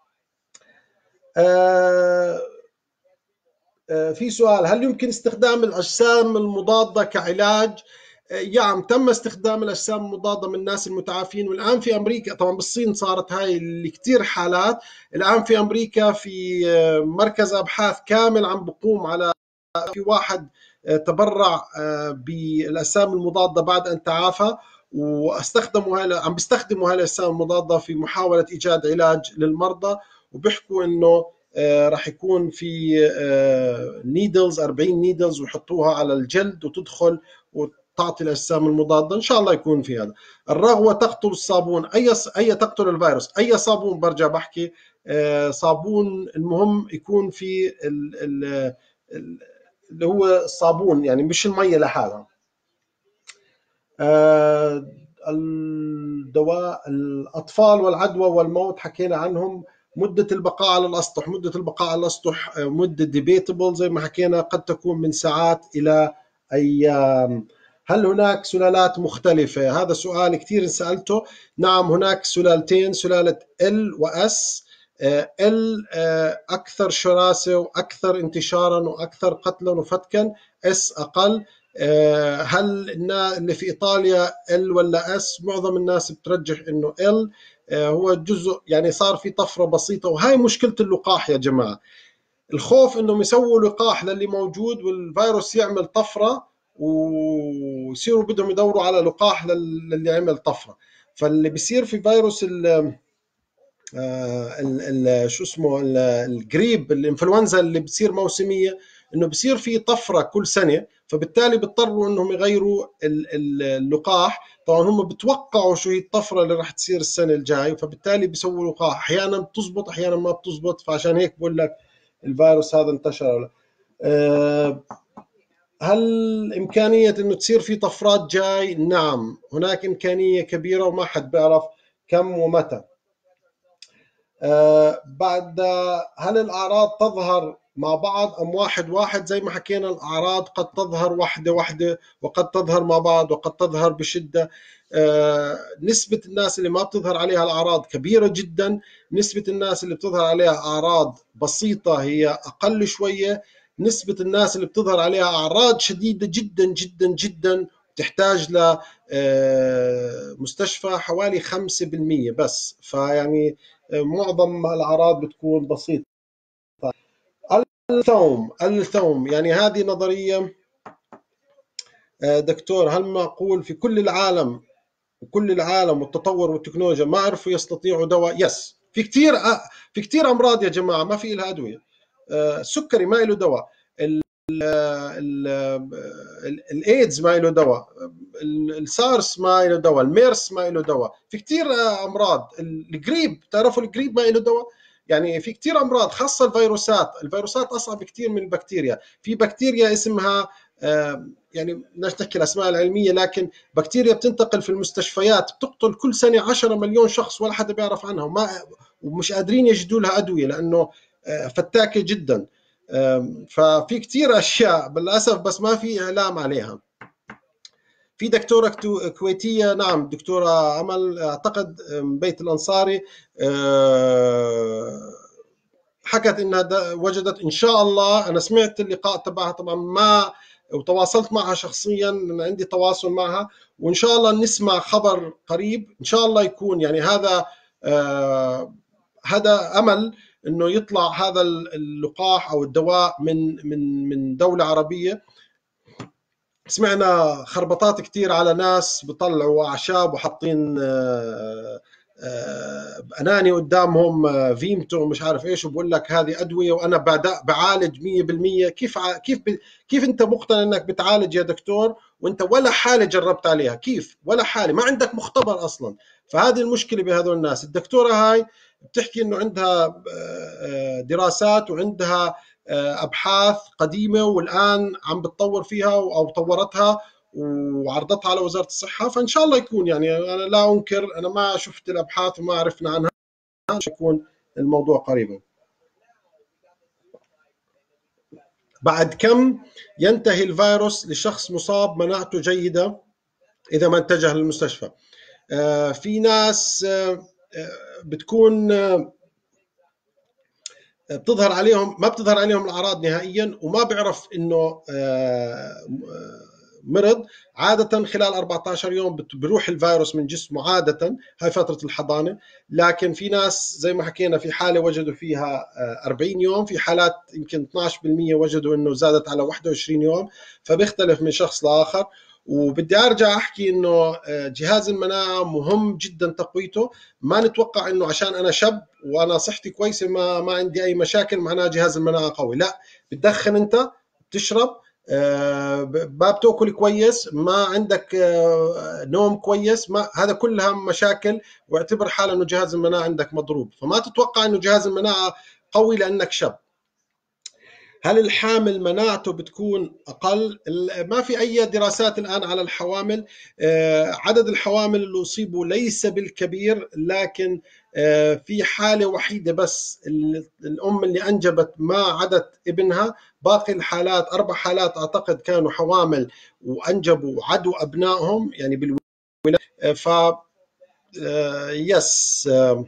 آه، في سؤال، هل يمكن استخدام الأجسام المضادة كعلاج؟ يعني تم استخدام الأجسام المضادة من الناس المتعافين، والآن في أمريكا، طبعا بالصين صارت هاي اللي كتير حالات، الآن في أمريكا في مركز أبحاث كامل عم بقوم على، في واحد تبرع بالأجسام المضادة بعد أن تعافى، واستخدموا هاي، عم بيستخدموا هاي الأجسام المضادة في محاولة إيجاد علاج للمرضى، وبيحكوا إنه راح يكون في نيدلز 40 نيدلز ويحطوها على الجلد وتدخل وتعطي الاجسام المضاده، ان شاء الله يكون في هذا. الرغوه تقتل الصابون، اي تقتل الفيروس، اي صابون، برجع بحكي صابون، المهم يكون في اللي هو الصابون، يعني مش الميه لحالها. الدواء، الأطفال والعدوى والموت حكينا عنهم. مدة البقاء على الأسطح، مدة البقاء على الأسطح مدة ديبيتبل زي ما حكينا، قد تكون من ساعات إلى أيام. هل هناك سلالات مختلفة؟ هذا سؤال كثير سألته. نعم، هناك سلالتين، سلالة ال وأس. ال أكثر شراسة وأكثر انتشارا وأكثر قتلا وفتكا، اس أقل. هل اللي في إيطاليا ال ولا اس؟ معظم الناس بترجح إنه ال. هو جزء، يعني صار في طفرة بسيطة، وهاي مشكلة اللقاح يا جماعة. الخوف إنهم يسووا لقاح للي موجود والفيروس يعمل طفرة ويصيروا بدهم يدوروا على لقاح للي عمل طفرة. فاللي بيصير في فيروس شو اسمه الجريب، الانفلونزا اللي بتصير موسميه، انه بصير في طفره كل سنه، فبالتالي بيضطروا انهم يغيروا اللقاح. طبعا هم بتوقعوا شو هي الطفره اللي راح تصير السنه الجاي، فبالتالي بيسووا لقاح، احيانا بتزبط احيانا ما بتزبط. فعشان هيك بقول لك الفيروس هذا انتشر ولا لا. هل إمكانية أنه تصير في طفرات جاي؟ نعم، هناك إمكانية كبيرة وما حد بيعرف كم ومتى. بعد، هل الأعراض تظهر مع بعض أم واحد واحد؟ زي ما حكينا، الأعراض قد تظهر واحدة واحدة، وقد تظهر مع بعض، وقد تظهر بشدة. نسبة الناس اللي ما بتظهر عليها الأعراض كبيرة جدا، نسبة الناس اللي بتظهر عليها أعراض بسيطة هي أقل شوية، نسبة الناس اللي بتظهر عليها أعراض شديدة جدا جدا جدا تحتاج لمستشفى حوالي 5% بس. فيعني معظم الأعراض بتكون بسيطة. الثوم، يعني هذه نظرية دكتور، هل معقول في كل العالم والتطور والتكنولوجيا ما عرفوا يستطيعوا دواء؟ يس، في كثير أمراض يا جماعة ما في لها أدوية. السكري ما له دواء، الايدز ما له دواء، السارس ما له دواء، الميرس ما له دواء، في كثير امراض. الجريب، تعرفوا الجريب ما له دواء. يعني في كثير امراض، خاصه الفيروسات اصعب كثير من البكتيريا. في بكتيريا اسمها يعني بدناش نحكي الاسماء العلميه، لكن بكتيريا بتنتقل في المستشفيات، بتقتل كل سنه 10 مليون شخص ولا حدا بيعرف عنها، ومش قادرين يجدوا لها ادويه لانه فتاكه جدا. ففي كثير اشياء للاسف بس ما في اعلام عليها. في دكتوره كويتيه، نعم دكتوره امل اعتقد بيت الانصاري، حكت انها وجدت ان شاء الله. انا سمعت اللقاء تبعها طبعا، ما وتواصلت معها شخصيا، عندي تواصل معها، وان شاء الله نسمع خبر قريب ان شاء الله يكون، يعني هذا امل انه يطلع هذا اللقاح او الدواء من دوله عربيه. سمعنا خربطات كثير على ناس بيطلعوا اعشاب وحاطين اناني قدامهم فيمتو ومش عارف ايش، وبقول لك هذه ادويه وانا بعالج 100%. كيف انت مقتنع انك بتعالج يا دكتور وانت ولا حاله جربت عليها؟ كيف ولا حاله؟ ما عندك مختبر اصلا. فهذه المشكله بهذول الناس. الدكتوره هاي بتحكي انه عندها دراسات وعندها ابحاث قديمه والان عم بتطور فيها او طورتها وعرضتها على وزاره الصحه. فان شاء الله يكون، يعني انا لا انكر، انا ما شفت الابحاث وما عرفنا عنها، يكون الموضوع قريبا. بعد كم ينتهي الفيروس لشخص مصاب مناعته جيده اذا ما اتجه للمستشفى؟ في ناس بتكون ما بتظهر عليهم الاعراض نهائيا وما بيعرف انه مرض. عادة خلال 14 يوم بيروح الفيروس من جسمه، عادة هاي فترة الحضانة. لكن في ناس زي ما حكينا، في حالة وجدوا فيها 40 يوم، في حالات يمكن 12% وجدوا انه زادت على 21 يوم، فبيختلف من شخص لآخر. وبدي ارجع احكي انه جهاز المناعه مهم جدا تقويته. ما نتوقع انه عشان انا شاب وانا صحتي كويسه ما عندي اي مشاكل معناه جهاز المناعه قوي، لا. بتدخن انت، بتشرب، ما بتاكل كويس، ما عندك نوم كويس، ما هذا كلها مشاكل، واعتبر حال انه جهاز المناعه عندك مضروب. فما تتوقع انه جهاز المناعه قوي لانك شاب. هل الحامل مناعته بتكون أقل؟ ما في أي دراسات الآن على الحوامل. عدد الحوامل اللي أصيبوا ليس بالكبير، لكن في حالة وحيدة بس، الأم اللي أنجبت ما عدت ابنها. باقي الحالات 4 حالات أعتقد كانوا حوامل وأنجبوا وعدوا أبنائهم يعني بالولادة. ف يس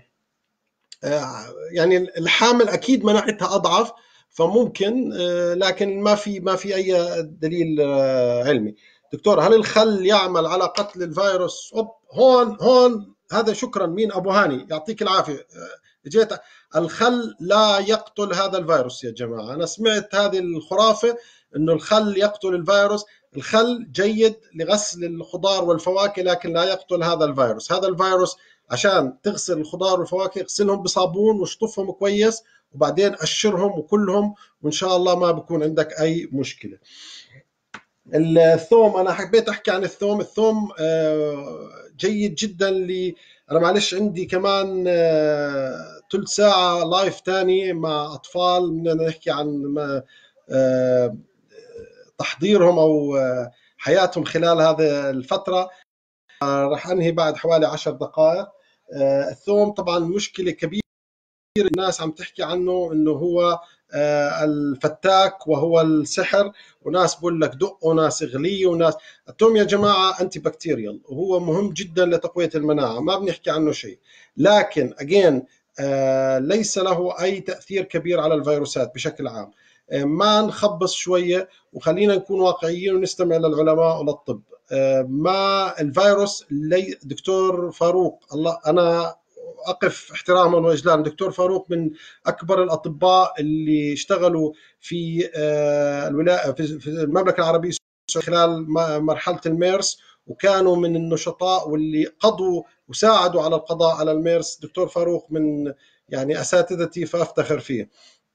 يعني الحامل اكيد مناعتها اضعف، فممكن لكن ما في اي دليل علمي. دكتور، هل الخل يعمل على قتل الفيروس؟ هون هذا شكرا. مين؟ ابو هاني، يعطيك العافيه. جيت. الخل لا يقتل هذا الفيروس يا جماعه. انا سمعت هذه الخرافه انه الخل يقتل الفيروس. الخل جيد لغسل الخضار والفواكه لكن لا يقتل هذا الفيروس. هذا الفيروس عشان تغسل الخضار والفواكه اغسلهم بصابون واشطفهم كويس وبعدين قشرهم وكلهم، وان شاء الله ما بكون عندك اي مشكله. الثوم، انا حبيت احكي عن الثوم. الثوم جيد جدا انا معلش عندي كمان ثلث ساعه لايف تاني مع اطفال بدنا نحكي عن آه، تحضيرهم او حياتهم خلال هذه الفتره. راح انهي بعد حوالي 10 دقائق. الثوم طبعا مشكله كبيره، الناس عم تحكي عنه انه هو الفتاك وهو السحر، وناس بقول لك دقه وناس اغليه وناس. الثوم يا جماعه انتي بكتيريال وهو مهم جدا لتقويه المناعه، ما بنحكي عنه شيء، لكن اجين ليس له اي تاثير كبير على الفيروسات بشكل عام. ما نخبص شويه وخلينا نكون واقعيين ونستمع للعلماء وللطب. ما الفيروس دكتور فاروق، الله انا اقف احتراما واجلالا، دكتور فاروق من اكبر الاطباء اللي اشتغلوا في في المملكه العربيه السعوديه خلال مرحله الميرس، وكانوا من النشطاء واللي قضوا وساعدوا على القضاء على الميرس. دكتور فاروق من يعني اساتذتي فافتخر فيه.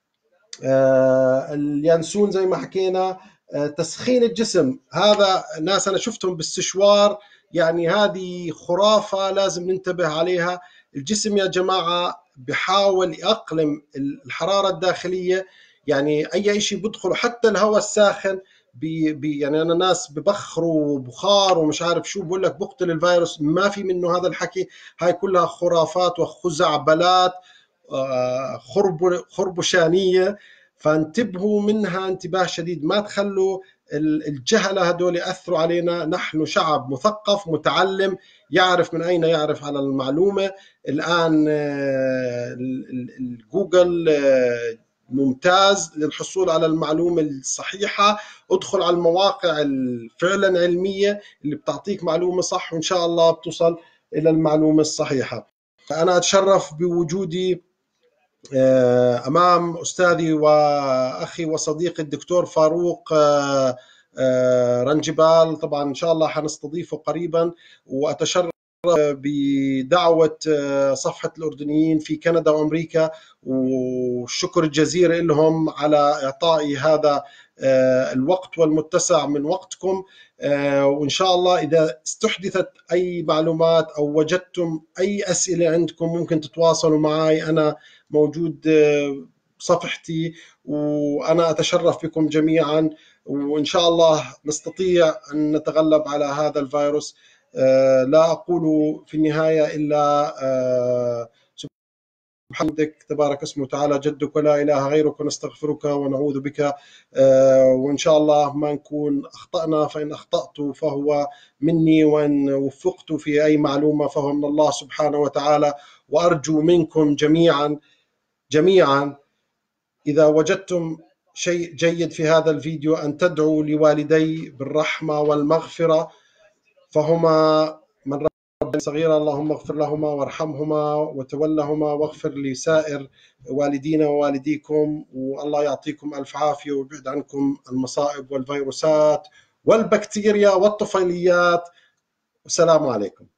اليانسون زي ما حكينا. تسخين الجسم، هذا ناس انا شفتهم بالسشوار، يعني هذه خرافه لازم ننتبه عليها. الجسم يا جماعه بحاول يأقلم الحراره الداخليه، يعني اي شيء بدخل حتى الهواء الساخن يعني انا ناس ببخروا بخار ومش عارف شو بقول لك بقتل الفيروس، ما في منه هذا الحكي. هاي كلها خرافات وخزعبلات خربشانيه، فانتبهوا منها انتباه شديد. ما تخلوا الجهلة هدول يأثروا علينا. نحن شعب مثقف متعلم يعرف من أين يعرف على المعلومة. الآن الجوجل ممتاز للحصول على المعلومة الصحيحة. ادخل على المواقع فعلا علمية اللي بتعطيك معلومة صح، وإن شاء الله بتوصل إلى المعلومة الصحيحة. أنا أتشرف بوجودي أمام أستاذي وأخي وصديقي الدكتور فاروق رنجبال. طبعا إن شاء الله حنستضيفه قريبا، وأتشرف بدعوة صفحة الأردنيين في كندا وأمريكا، والشكر الجزيل لهم على إعطائي هذا الوقت والمتسع من وقتكم. وإن شاء الله إذا استحدثت أي معلومات أو وجدتم أي أسئلة عندكم ممكن تتواصلوا معي. أنا موجود صفحتي، وأنا أتشرف بكم جميعا، وإن شاء الله نستطيع أن نتغلب على هذا الفيروس. لا أقول في النهاية إلا بحمدك تبارك اسمه وتعالى جدك ولا إله غيرك، ونستغفرك ونعوذ بك. وإن شاء الله ما نكون أخطأنا، فإن أخطأت فهو مني، وإن وفقت في أي معلومة فهو من الله سبحانه وتعالى. وأرجو منكم جميعا إذا وجدتم شيء جيد في هذا الفيديو أن تدعوا لوالدي بالرحمة والمغفرة، فهما من رب صغيرة، اللهم اغفر لهما وارحمهما وتولهما، واغفر لسائر والدينا ووالديكم، والله يعطيكم ألف عافية ويبعد عنكم المصائب والفيروسات والبكتيريا والطفيليات. والسلام عليكم.